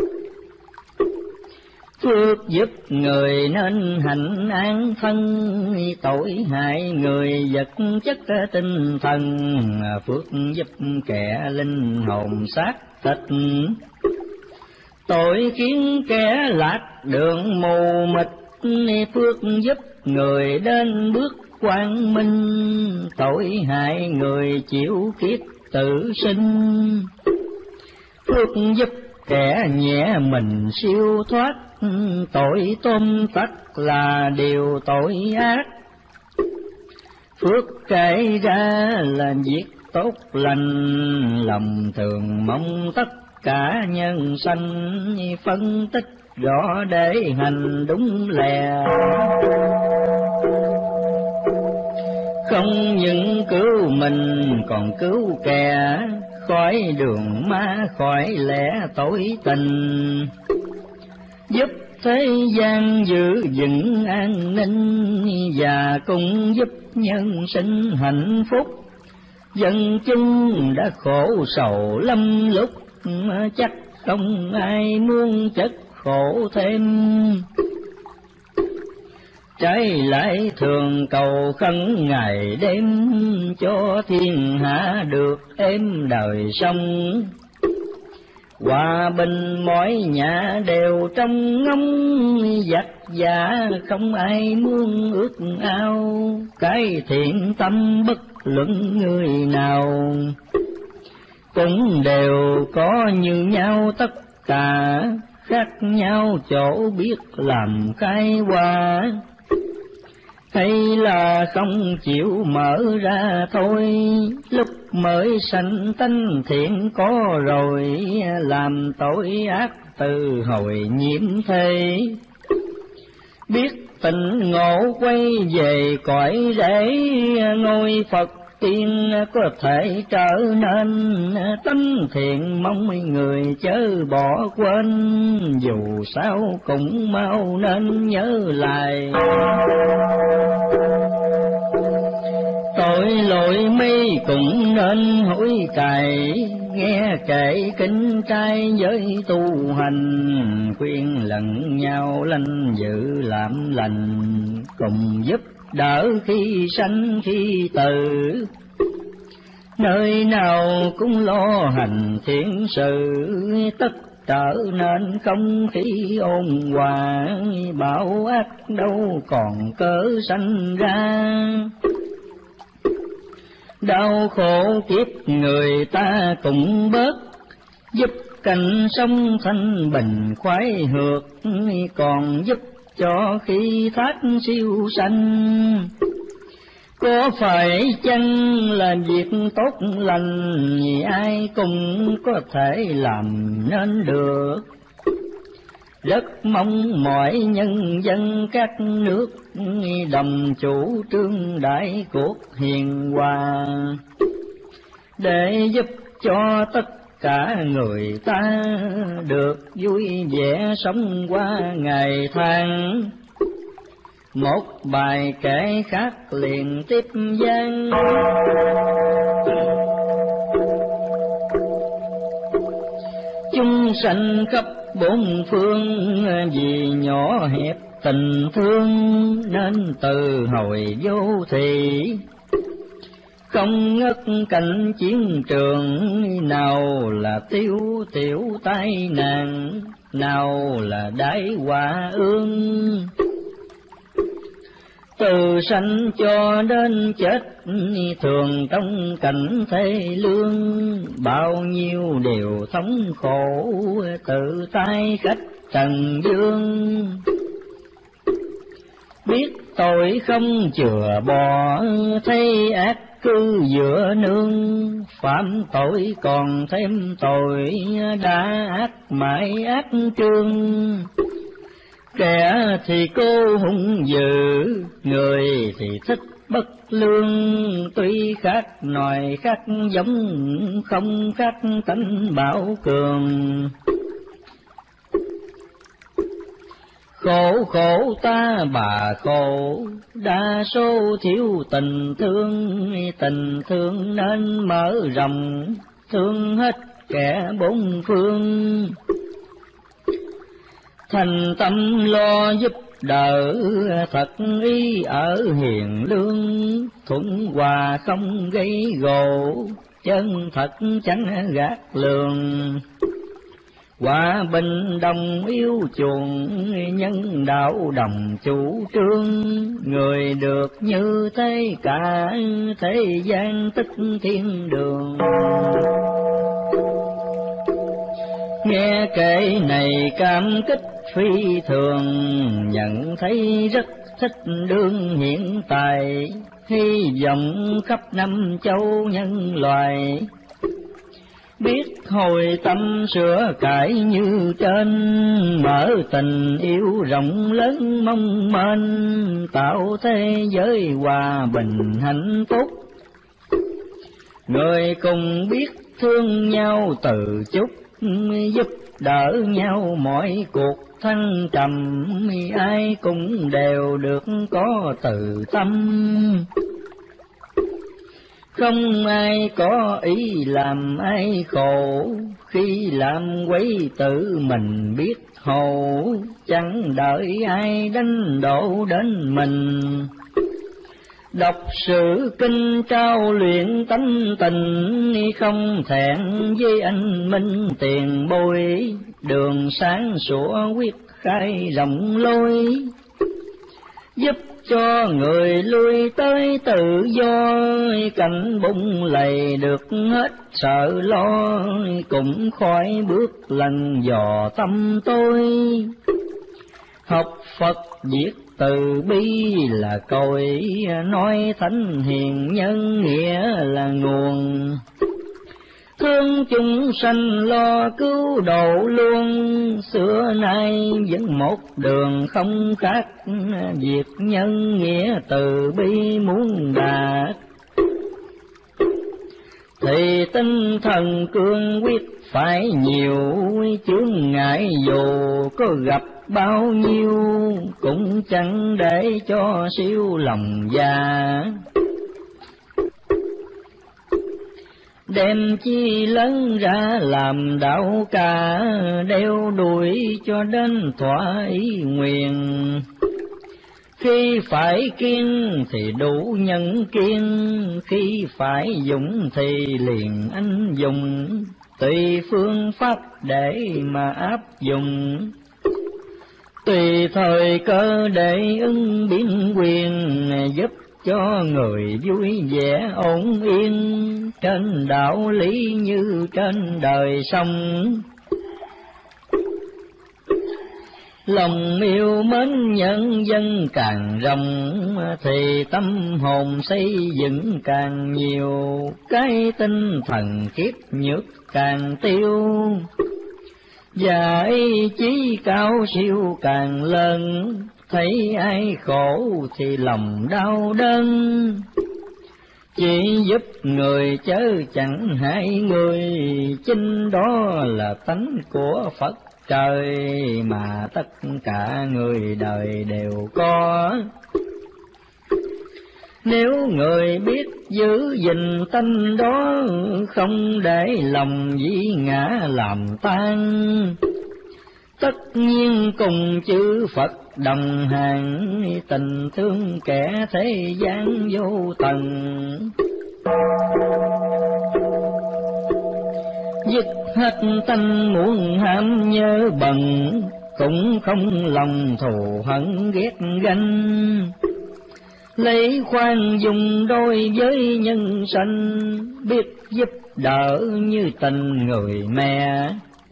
phước giúp người nên hạnh an thân. Tội hại người vật chất tinh thần, phước giúp kẻ linh hồn xác thịt. Tội khiến kẻ lạc đường mù mịt, phước giúp người đến bước quang minh. Tội hại người chịu kiếp tử sinh, phước giúp kẻ nhẹ mình siêu thoát. Tội tôm tắt là điều tội ác, phước kể ra là việc tốt lành. Lòng thường mong tất cả nhân sanh, phân tích rõ để hành đúng lẽ. Không những cứu mình còn cứu kẻ, khỏi đường ma khỏi lẽ tối tình. Giúp thế gian giữ vững an ninh, và cũng giúp nhân sinh hạnh phúc. Dân chúng đã khổ sầu lắm lúc, chắc không ai muốn chất khổ thêm. Trái lại thường cầu khấn ngày đêm, cho thiên hạ được êm đời sống. Hòa bình mọi nhà đều trong ngóng, giặc giả không ai muốn ước ao. Cái thiện tâm bất luận người nào, cũng đều có như nhau tất cả. Khác nhau chỗ biết làm khai hoa, hay là không chịu mở ra thôi. Lúc mới sanh tánh thiện có rồi, làm tội ác từ hồi nhiễm thế. Biết tỉnh ngộ quay về cõi rễ, ngôi Phật tiên có thể trở nên. Tánh thiện mong người chớ bỏ quên, dù sao cũng mau nên nhớ lại. Tội lỗi mấy cũng nên hối cải, nghe kể kinh trai với tu hành. Khuyên lẫn nhau lanh dự làm lành, cùng giúp đỡ khi sanh khi tử. Nơi nào cũng lo hành thiện sự, tất trở nên không khí ôn hòa. Bạo ác đâu còn cớ sanh ra, đau khổ kiếp người ta cũng bớt. Giúp cảnh sống thanh bình khoái hược, còn giúp cho khi thác siêu sanh. Có phải chăng là việc tốt lành, ai cũng có thể làm nên được. Rất mong mọi nhân dân các nước, đồng chủ trương đại cuộc hiền hòa, để giúp cho tất cả người ta được vui vẻ sống qua ngày tháng. Một bài kể khác liền tiếp gian, chúng sanh khắp bốn phương, vì nhỏ hẹp tình thương nên từ hồi vô thị. Không ngất cảnh chiến trường, nào là tiêu tiểu tai nạn, nào là đái hòa ương. Từ sanh cho đến chết, thường trong cảnh thế lương, bao nhiêu điều thống khổ, tự tay khách trần dương. Biết tội không chừa bỏ, thấy ác cư giữa nương, phạm tội còn thêm tội, đã ác mãi ác trương. Kẻ thì cô hung dữ, người thì thích bất lương, tuy khác nòi khác giống, không khác tánh bảo cường. Khổ khổ ta bà khổ, đa số thiếu tình thương, tình thương nên mở rộng, thương hết kẻ bốn phương. Thành tâm lo giúp đỡ, thật ý ở hiền lương, thuận hòa không gây gổ, chân thật chẳng gạt lường. Hòa bình đồng yêu chuộng, nhân đạo đồng chủ trương, người được như thế cả, thế gian tức thiên đường. Nghe kể này cảm kích phi thường, nhận thấy rất thích đương hiện tại, hy vọng khắp năm châu nhân loài. Biết hồi tâm sửa cải như trên, mở tình yêu rộng lớn mong manh, tạo thế giới hòa bình hạnh phúc. Người cùng biết thương nhau từ chút, giúp đỡ nhau mọi cuộc thăng trầm, ai cũng đều được có từ tâm. Không ai có ý làm ai khổ, khi làm quấy tự mình biết hổ, chẳng đợi ai đánh đổ đến mình. Đọc sử kinh trao luyện tánh tình, không thẹn với anh minh tiền bối, đường sáng sủa quyết khai rộng lối, giúp cho người lui tới tự do, cảnh bụng lầy được hết sợ lo, cũng khỏi bước lần dò tâm tôi. Học Phật viết từ bi là cội, nói thánh hiền nhân nghĩa là nguồn. Thương chúng sanh lo cứu độ luôn, xưa nay vẫn một đường không khác, việc nhân nghĩa từ bi muốn đạt. Thì tinh thần cương quyết phải nhiều, chướng ngại dù có gặp bao nhiêu, cũng chẳng để cho siêu lòng già. Đem chi lớn ra làm đạo ca, đeo đuổi cho đến thỏa ý nguyện. Khi phải kiên thì đủ nhân kiên, khi phải dũng thì liền anh dùng, tùy phương pháp để mà áp dụng. Tùy thời cơ để ứng biến quyền, giúp cho người vui vẻ ổn yên, trên đạo lý như trên đời sống. Lòng yêu mến nhân dân càng rộng, thì tâm hồn xây dựng càng nhiều, cái tinh thần kiếp nhược càng tiêu. Và ý chí cao siêu càng lớn, thấy ai khổ thì lòng đau đớn. Chỉ giúp người chớ chẳng hại người, chính đó là tánh của Phật trời, mà tất cả người đời đều có. Nếu người biết giữ gìn tâm đó, không để lòng dĩ ngã làm tan, tất nhiên cùng chư Phật đồng hành, tình thương kẻ thế gian vô tận. dứt hết tâm muốn ham nhớ bần, cũng không lòng thù hận ghét ganh. Lấy khoan dùng đôi với nhân sanh, biết giúp đỡ như tình người mẹ.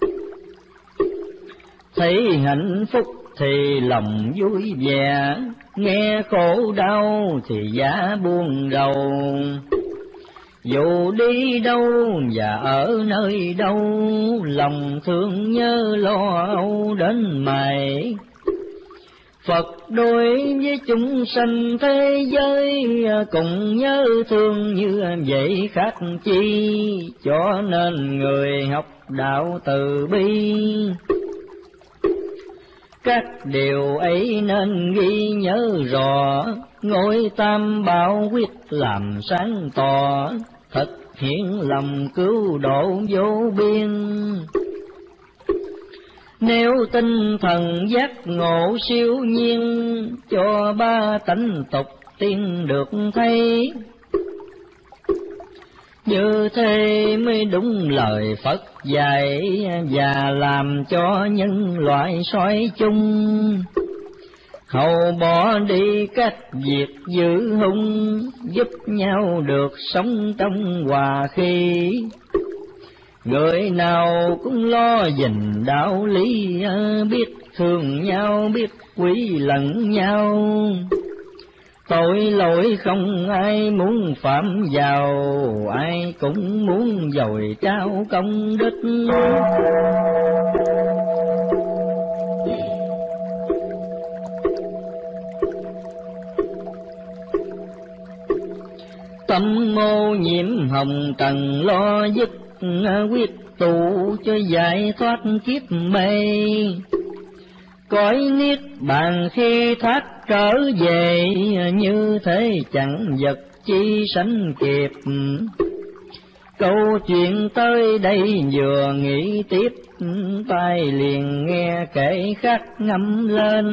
Thấy hạnh phúc thì lòng vui vẻ, nghe khổ đau thì giá buồn rầu. Dù đi đâu và ở nơi đâu, lòng thương nhớ lo âu đến mày. Phật đối với chúng sanh thế giới, cùng nhớ thương như vậy khác chi. Cho nên người học đạo từ bi, các điều ấy nên ghi nhớ rõ. Ngôi tam bảo quyết làm sáng tỏ, thực hiện lòng cứu độ vô biên. Nếu tinh thần giác ngộ siêu nhiên, cho ba tánh tục tiên được thấy. Như thế mới đúng lời Phật dạy, và làm cho nhân loại soi chung. Hầu bỏ đi các việc dữ hung, giúp nhau được sống trong hòa khí. Người nào cũng lo gìn đạo lý, biết thương nhau, biết quý lẫn nhau. Tội lỗi không ai muốn phạm vào, ai cũng muốn dồi trao công đức. Tâm mô nhiễm hồng trần lo dứt, quyết tụ cho giải thoát kiếp mê. Cõi niết bàn khi thoát trở về, như thế chẳng vật chi sánh kịp. Câu chuyện tới đây vừa nghĩ tiếp, tai liền nghe kể khác ngâm lên.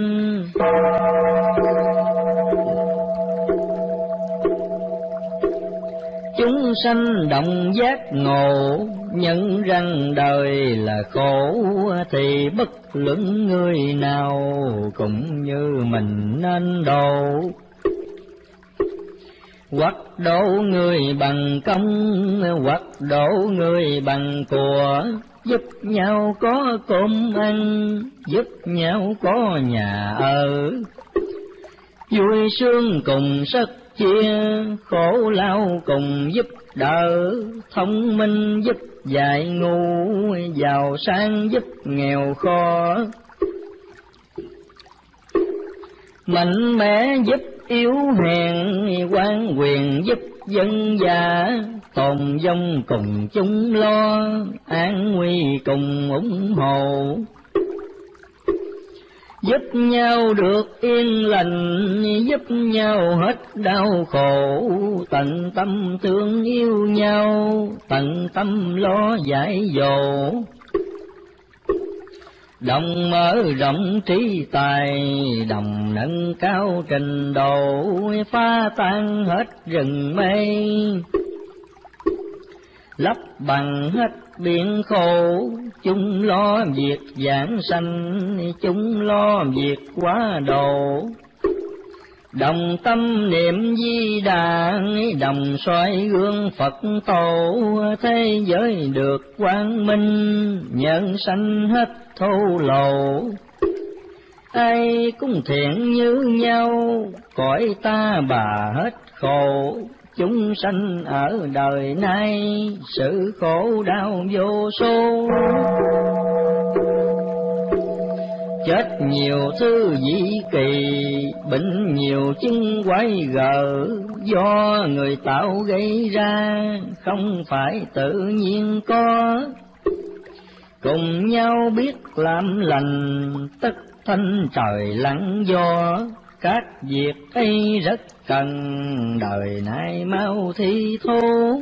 Chúng sanh động giác ngộ, nhận rằng đời là khổ, thì bất luận người nào cũng như mình nên độ. Hoặc độ người bằng công, hoặc độ người bằng của, giúp nhau có cơm ăn, giúp nhau có nhà ở. Vui sướng cùng sức chia, khổ lao cùng giúp đỡ. Thông minh giúp dạy ngu, giàu sang giúp nghèo khó. Mạnh mẽ giúp yếu hèn, quan quyền giúp dân giả. Tồn vong cùng chúng lo, an nguy cùng ủng hộ. Giúp nhau được yên lành, giúp nhau hết đau khổ. Tận tâm thương yêu nhau, tận tâm lo giải dỗ. Đồng mở rộng trí tài, đồng nâng cao trình độ. Phá tan hết rừng mây, lấp bằng hết biển khổ. Chúng lo việc giảng sanh, chúng lo việc quá độ. Đồng tâm niệm Di Đà, đồng soi gương Phật tổ. Thế giới được quang minh, nhân sanh hết thô lậu. Ai cũng thiện như nhau, cõi ta bà hết khổ. Chúng sanh ở đời nay, sự khổ đau vô số. Chết nhiều thứ dĩ kỳ, bệnh nhiều chứng quái gở. Do người tạo gây ra, không phải tự nhiên có. Cùng nhau biết làm lành, tất thanh trời lặng gió. Các việc ấy rất cần, đời nay mau thi thố.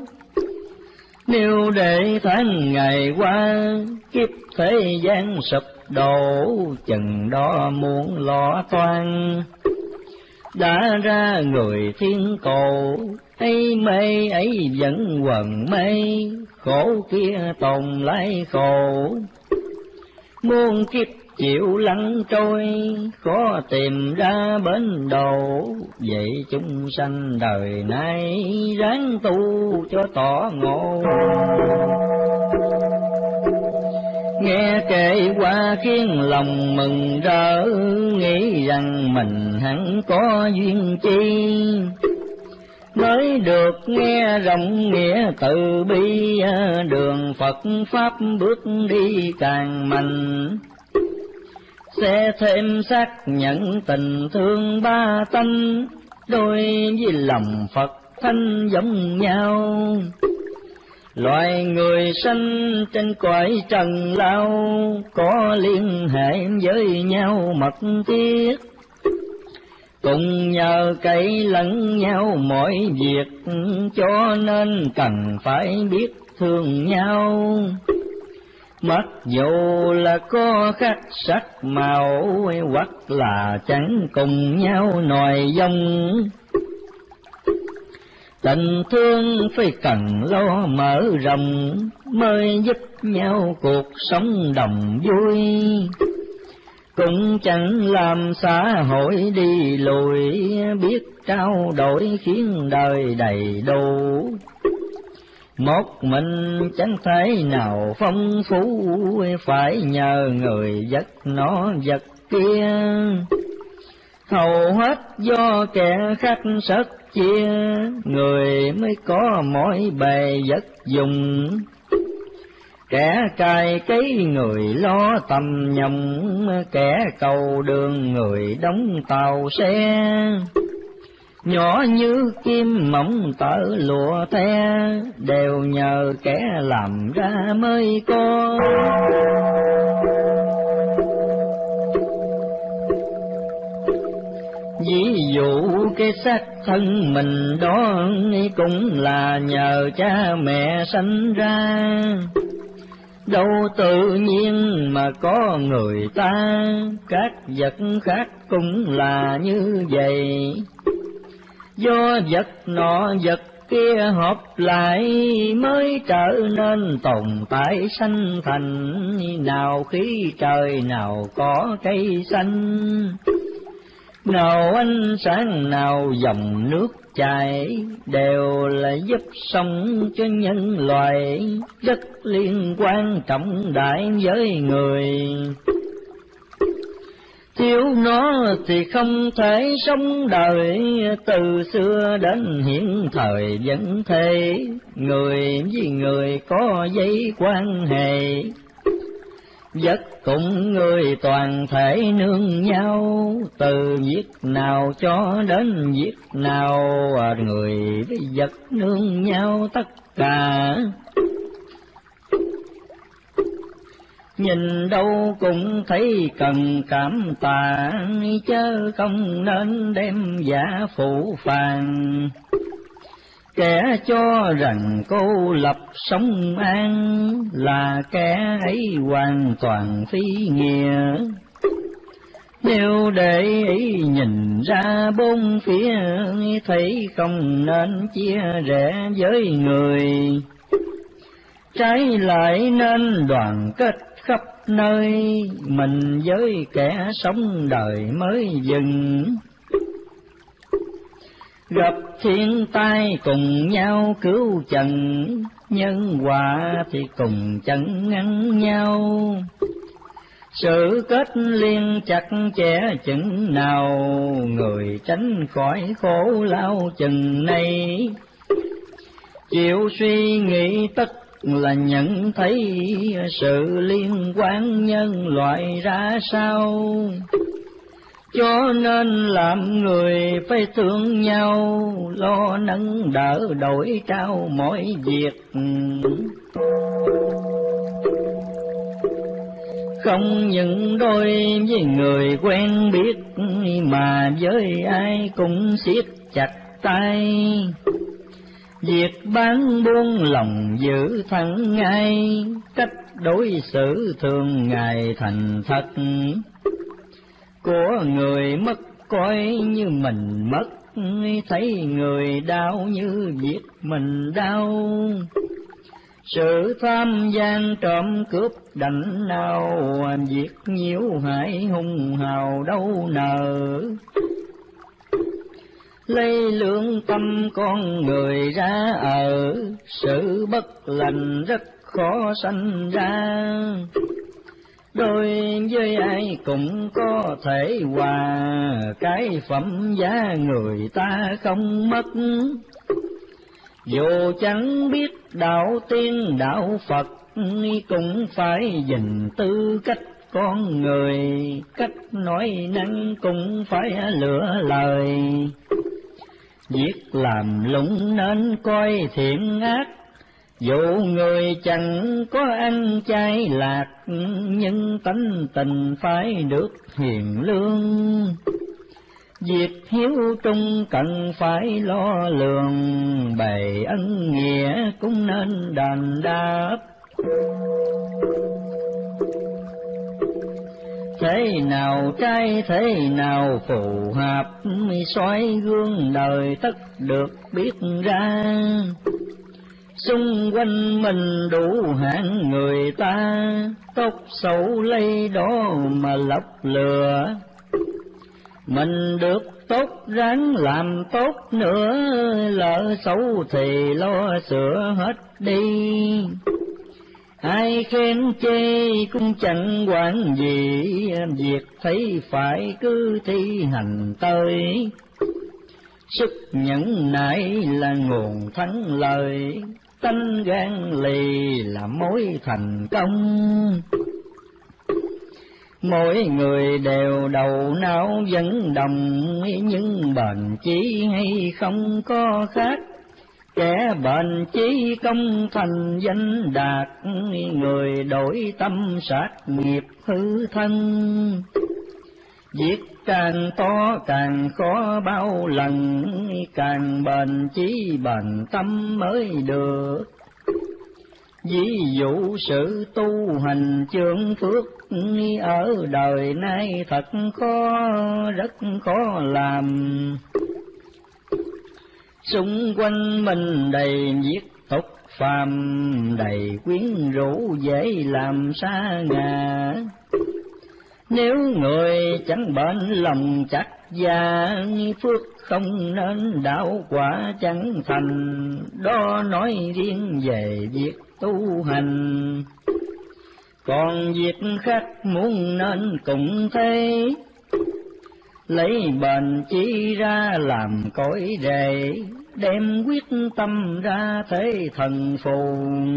Nếu để tháng ngày qua, kiếp thế gian sụp đổ. Chừng đó muốn lo toan, đã ra người thiên cổ. Ấy mê ấy vẫn quần mê, khổ kia tồn lại khổ, muôn kiếp chịu lăn trôi, khó tìm ra bến đồ. Vậy chúng sanh đời nay ráng tu cho tỏ ngộ. Nghe kể qua khiến lòng mừng rỡ, nghĩ rằng mình hẳn có duyên chi, mới được nghe rộng nghĩa từ bi. Đường Phật Pháp bước đi càng mạnh, sẽ thêm xác nhận tình thương ba tâm, đôi với lòng Phật thanh giống nhau. Loài người sanh trên cõi trần lao, có liên hệ với nhau mật thiết, cùng nhờ cậy lẫn nhau mọi việc, cho nên cần phải biết thương nhau. Mặc dù là có khác sắc màu, hoặc là chẳng cùng nhau nòi giống, tình thương phải cần lo mở rộng, mới giúp nhau cuộc sống đồng vui. Cũng chẳng làm xã hội đi lùi, biết trao đổi khiến đời đầy đủ. Một mình chẳng thể nào phong phú, phải nhờ người dắt nó vật kia. Hầu hết do kẻ khác sất chia, người mới có mỗi bề vật dùng. Kẻ cài cấy người lo tầm nhộng, kẻ cầu đường người đóng tàu xe. Nhỏ như kim mỏng tở lụa the, đều nhờ kẻ làm ra mới có. Ví dụ cái xác thân mình đó, cũng là nhờ cha mẹ sanh ra. Đâu tự nhiên mà có người ta, các vật khác cũng là như vậy. Do vật nọ vật kia hợp lại, mới trở nên tồn tại sanh thành. Nào khí trời nào có cây xanh, nào ánh sáng nào dòng nước chảy, đều là giúp sống cho nhân loại, rất liên quan trọng đại với người. Thiếu nó thì không thể sống đời, từ xưa đến hiện thời vẫn thế. Người với người có dây quan hệ, vật cùng người toàn thể nương nhau. Từ việc nào cho đến việc nào, người với vật nương nhau tất cả. Nhìn đâu cũng thấy cần cảm tạ, chớ không nên đem giả phụ phàng. Kẻ cho rằng cô lập sống an, là kẻ ấy hoàn toàn phi nghĩa. Nếu để ý nhìn ra bốn phía, thấy không nên chia rẽ với người. Trái lại nên đoàn kết khắp nơi, mình với kẻ sống đời mới dừng. Gặp thiên tai cùng nhau cứu trần, nhân quả thì cùng chân ngăn nhau. Sự kết liên chặt chẽ chừng nào, người tránh khỏi khổ lao chừng này. Chịu suy nghĩ tất là nhận thấy, sự liên quan nhân loại ra sao. Cho nên làm người phải thương nhau, lo nâng đỡ đổi trao mọi việc. Không những đôi với người quen biết, mà với ai cũng siết chặt tay. Việc bán buôn lòng giữ thẳng ngay, cách đối xử thường ngày thành thật. Của người mất coi như mình mất, thấy người đau như việc mình đau. Sự tham gian trộm cướp đảnh nào, việc nhiễu hại hung hào đâu nợ. Lấy lương tâm con người ra ở, sự bất lành rất khó sanh ra. Đôi với ai cũng có thể hòa, cái phẩm giá người ta không mất. Dù chẳng biết đạo tiên đạo Phật, cũng phải gìn tư cách con người, cách nói năng cũng phải lựa lời. Việc làm lũng nên coi thiện ác, dù người chẳng có ăn chay lạc, nhưng tánh tình phải được hiền lương. Việc hiếu trung cần phải lo lường, bề ân nghĩa cũng nên đền đáp. Thế nào trai thế nào phù hợp, soi gương đời tất được biết ra. Xung quanh mình đủ hạng người ta, tốt xấu lấy đó mà lọc lừa. Mình được tốt ráng làm tốt nữa, lỡ xấu thì lo sửa hết đi. Ai khen chê cũng chẳng quản gì, việc thấy phải cứ thi hành tới. Sức nhẫn nại là nguồn thắng lợi, tánh gan lì là mối thành công. Mỗi người đều đầu não vẫn đồng, nhưng bền chí hay không có khác. Kẻ bền chí công thành danh đạt, người đổi tâm sát nghiệp hư thân. Việc càng to càng khó bao lần, càng bền chí bền tâm mới được. Ví dụ sự tu hành chương phước, ở đời nay thật khó, rất khó làm. Xung quanh mình đầy viết tục phàm, đầy quyến rũ dễ làm xa ngã. Nếu người chẳng bền lòng chắc gia, phước không nên đạo quả chẳng thành. Đó nói riêng về việc tu hành, còn việc khác muốn nên cũng thế. Lấy bền chí ra làm cõi đề, đem quyết tâm ra thế thần phù.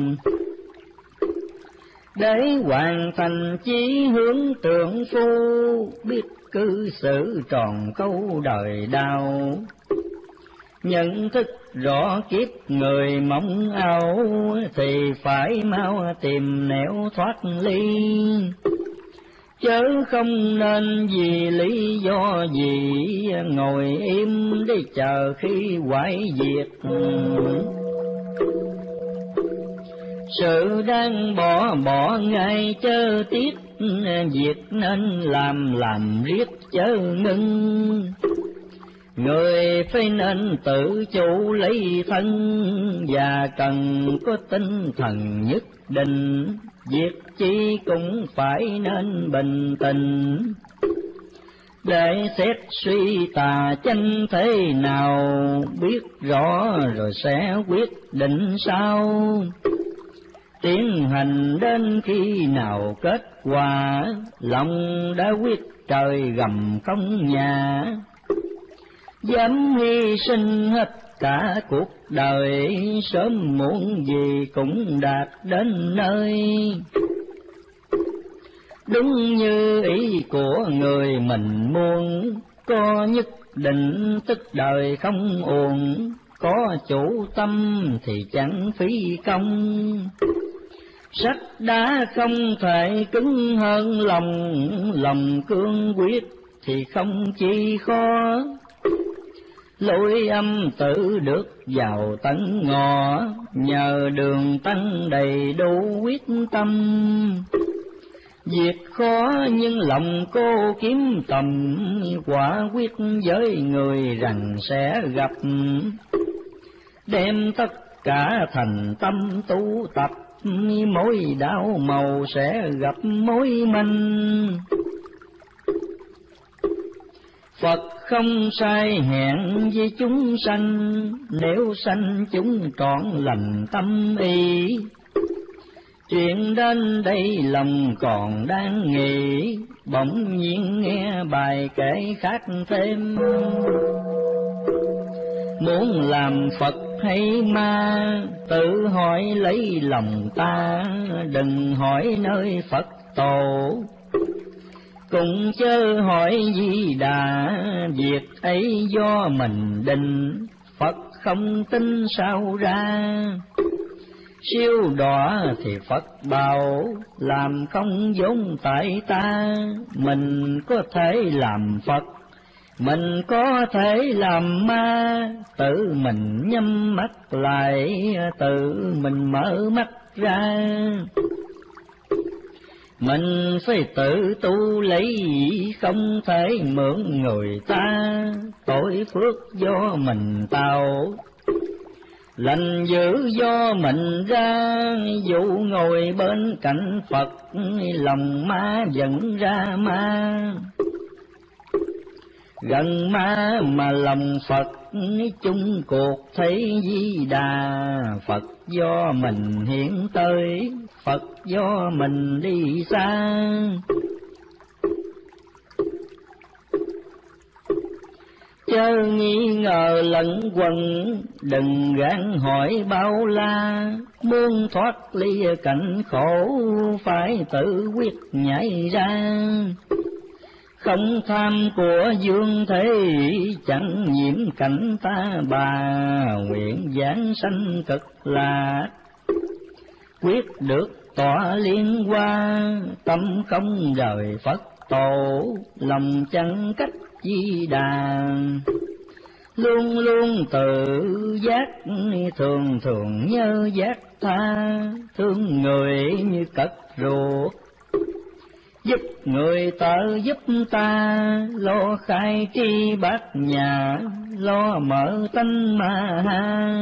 Để hoàn thành chí hướng tượng phu, biết cư xử tròn câu đời đạo. Nhận thức rõ kiếp người mong ảo, thì phải mau tìm nẻo thoát ly. Chớ không nên vì lý do gì, ngồi im để chờ khi hoại diệt. Sự đang bỏ bỏ ngay chớ tiếc, việc nên làm làm riết chớ ngưng. Người phải nên tự chủ lấy thân, và cần có tinh thần nhất định. Việc chi cũng phải nên bình tĩnh, để xét suy tà chánh thế nào. Biết rõ rồi sẽ quyết định sao, tiến hành đến khi nào kết quả. Lòng đã quyết trời gầm không nhà, dám hy sinh hết cả cuộc đời. Sớm muộn gì cũng đạt đến nơi, đúng như ý của người mình muốn. Có nhất định tức đời không uổng, có chủ tâm thì chẳng phí công. Sắt đá không thể cứng hơn lòng, lòng cương quyết thì không chi khó. Lối âm tự được vào tận ngõ, nhờ đường tăng đầy đủ quyết tâm. Việc khó nhưng lòng cô kiếm tầm, quả quyết với người rằng sẽ gặp. Đem tất cả thành tâm tu tập, mối đau màu sẽ gặp mối minh. Phật không sai hẹn với chúng sanh, nếu sanh chúng trọn lành tâm ý. Chuyện đến đây lòng còn đang nghĩ, bỗng nhiên nghe bài kể khác thêm. Muốn làm Phật hay ma, tự hỏi lấy lòng ta, đừng hỏi nơi Phật tổ. Cùng chớ hỏi Di Đà, việc ấy do mình định, Phật không tin sao ra. Siêu đọa thì Phật bảo, làm không vốn tại ta, mình có thể làm Phật, mình có thể làm ma. Tự mình nhắm mắt lại, tự mình mở mắt ra. Mình phải tự tu lấy, không thể mượn người ta, tội phước do mình tạo, lành dữ do mình ra. Dù ngồi bên cạnh Phật, lòng ma dẫn ra ma. Gần ma mà lòng Phật, chung cuộc thấy Di Đà. Phật do mình hiện tới, Phật do mình đi xa. Chớ nghi ngờ lẫn quẩn, đừng gán hỏi bao la. Muốn thoát ly cảnh khổ, phải tự quyết nhảy ra. Không tham của dương thế, chẳng nhiễm cảnh ta bà. Nguyện giảng sanh cực lạc, quyết được tọa liên hoa. Tâm không rời Phật tổ, lòng chẳng cách Di Đà. Luôn luôn tự giác, thường thường nhớ giác tha. Thương người như cất ruột, giúp người tự giúp ta. Lo khai tri bát nhà, lo mở tánh ma ha.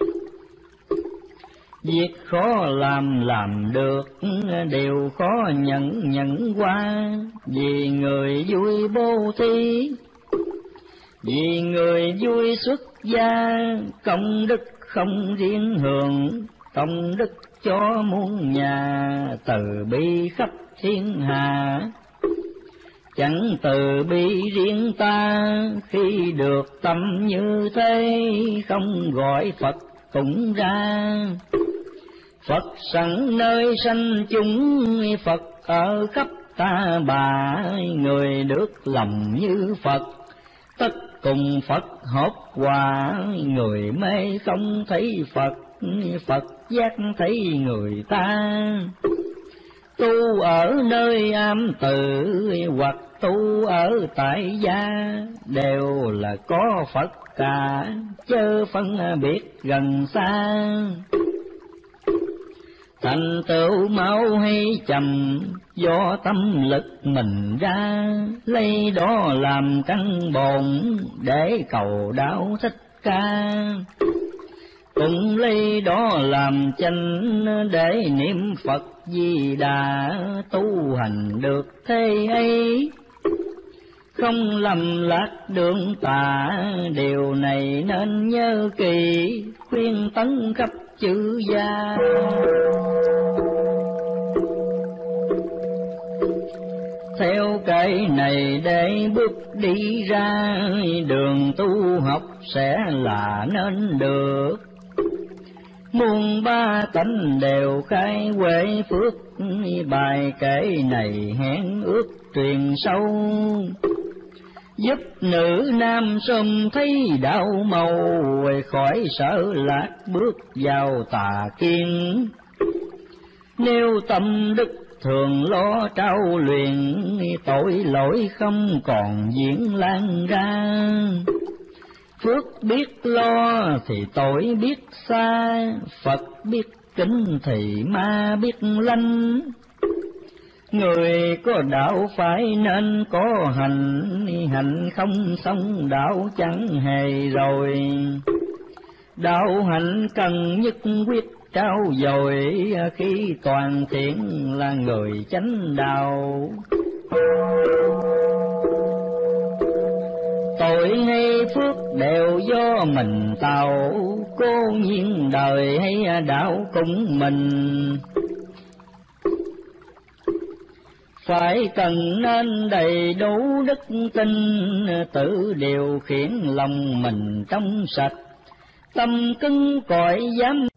Việc khó làm làm được, điều khó nhận nhận qua. Vì người vui bố thí, vì người vui xuất gia. Công đức không riêng hưởng, công đức cho muôn nhà. Từ bi khắp thiên hạ, chẳng từ bi riêng ta. Khi được tâm như thế, không gọi Phật cũng ra. Phật sẵn nơi sanh chúng, Phật ở khắp ta bà. Người được lòng như Phật, tất cùng Phật hợp hòa. Người mê không thấy Phật, Phật giác thấy người ta. Tu ở nơi am tự, hoặc tu ở tại gia. Đều là có Phật cả, chớ phân biệt gần xa. Thành tựu mau hay chậm, do tâm lực mình ra. Lấy đó làm căn bổn, để cầu đạo Thích Ca. Cũng lấy đó làm chánh, để niệm Phật Di Đà. Tu hành được thế ấy, không lầm lạc đường tà. Điều này nên nhớ kỳ, khuyên tấn khắp chư gia. Theo cái này để bước đi ra, đường tu học sẽ là nên được. Muôn ba tánh đều khai huệ phước, bài kể này hẹn ước truyền sâu. Giúp nữ nam sớm thấy đạo màu, khỏi sợ lạc bước vào tà kiến. Nếu tâm đức thường lo trao luyện, tội lỗi không còn diễn lan ra. Phước biết lo thì tội biết xa, Phật biết kính thì ma biết lanh. Người có đạo phải nên có hành, hành không xong đạo chẳng hề rồi. đạo hạnh cần nhất quyết trao dồi, khi toàn thiện là người chánh đạo. Tội hay phước đều do mình tạo, cố nhiên đời hay đạo cũng mình. Phải cần nên đầy đủ đức tin, tự điều khiển lòng mình trong sạch, tâm cứng cỏi dám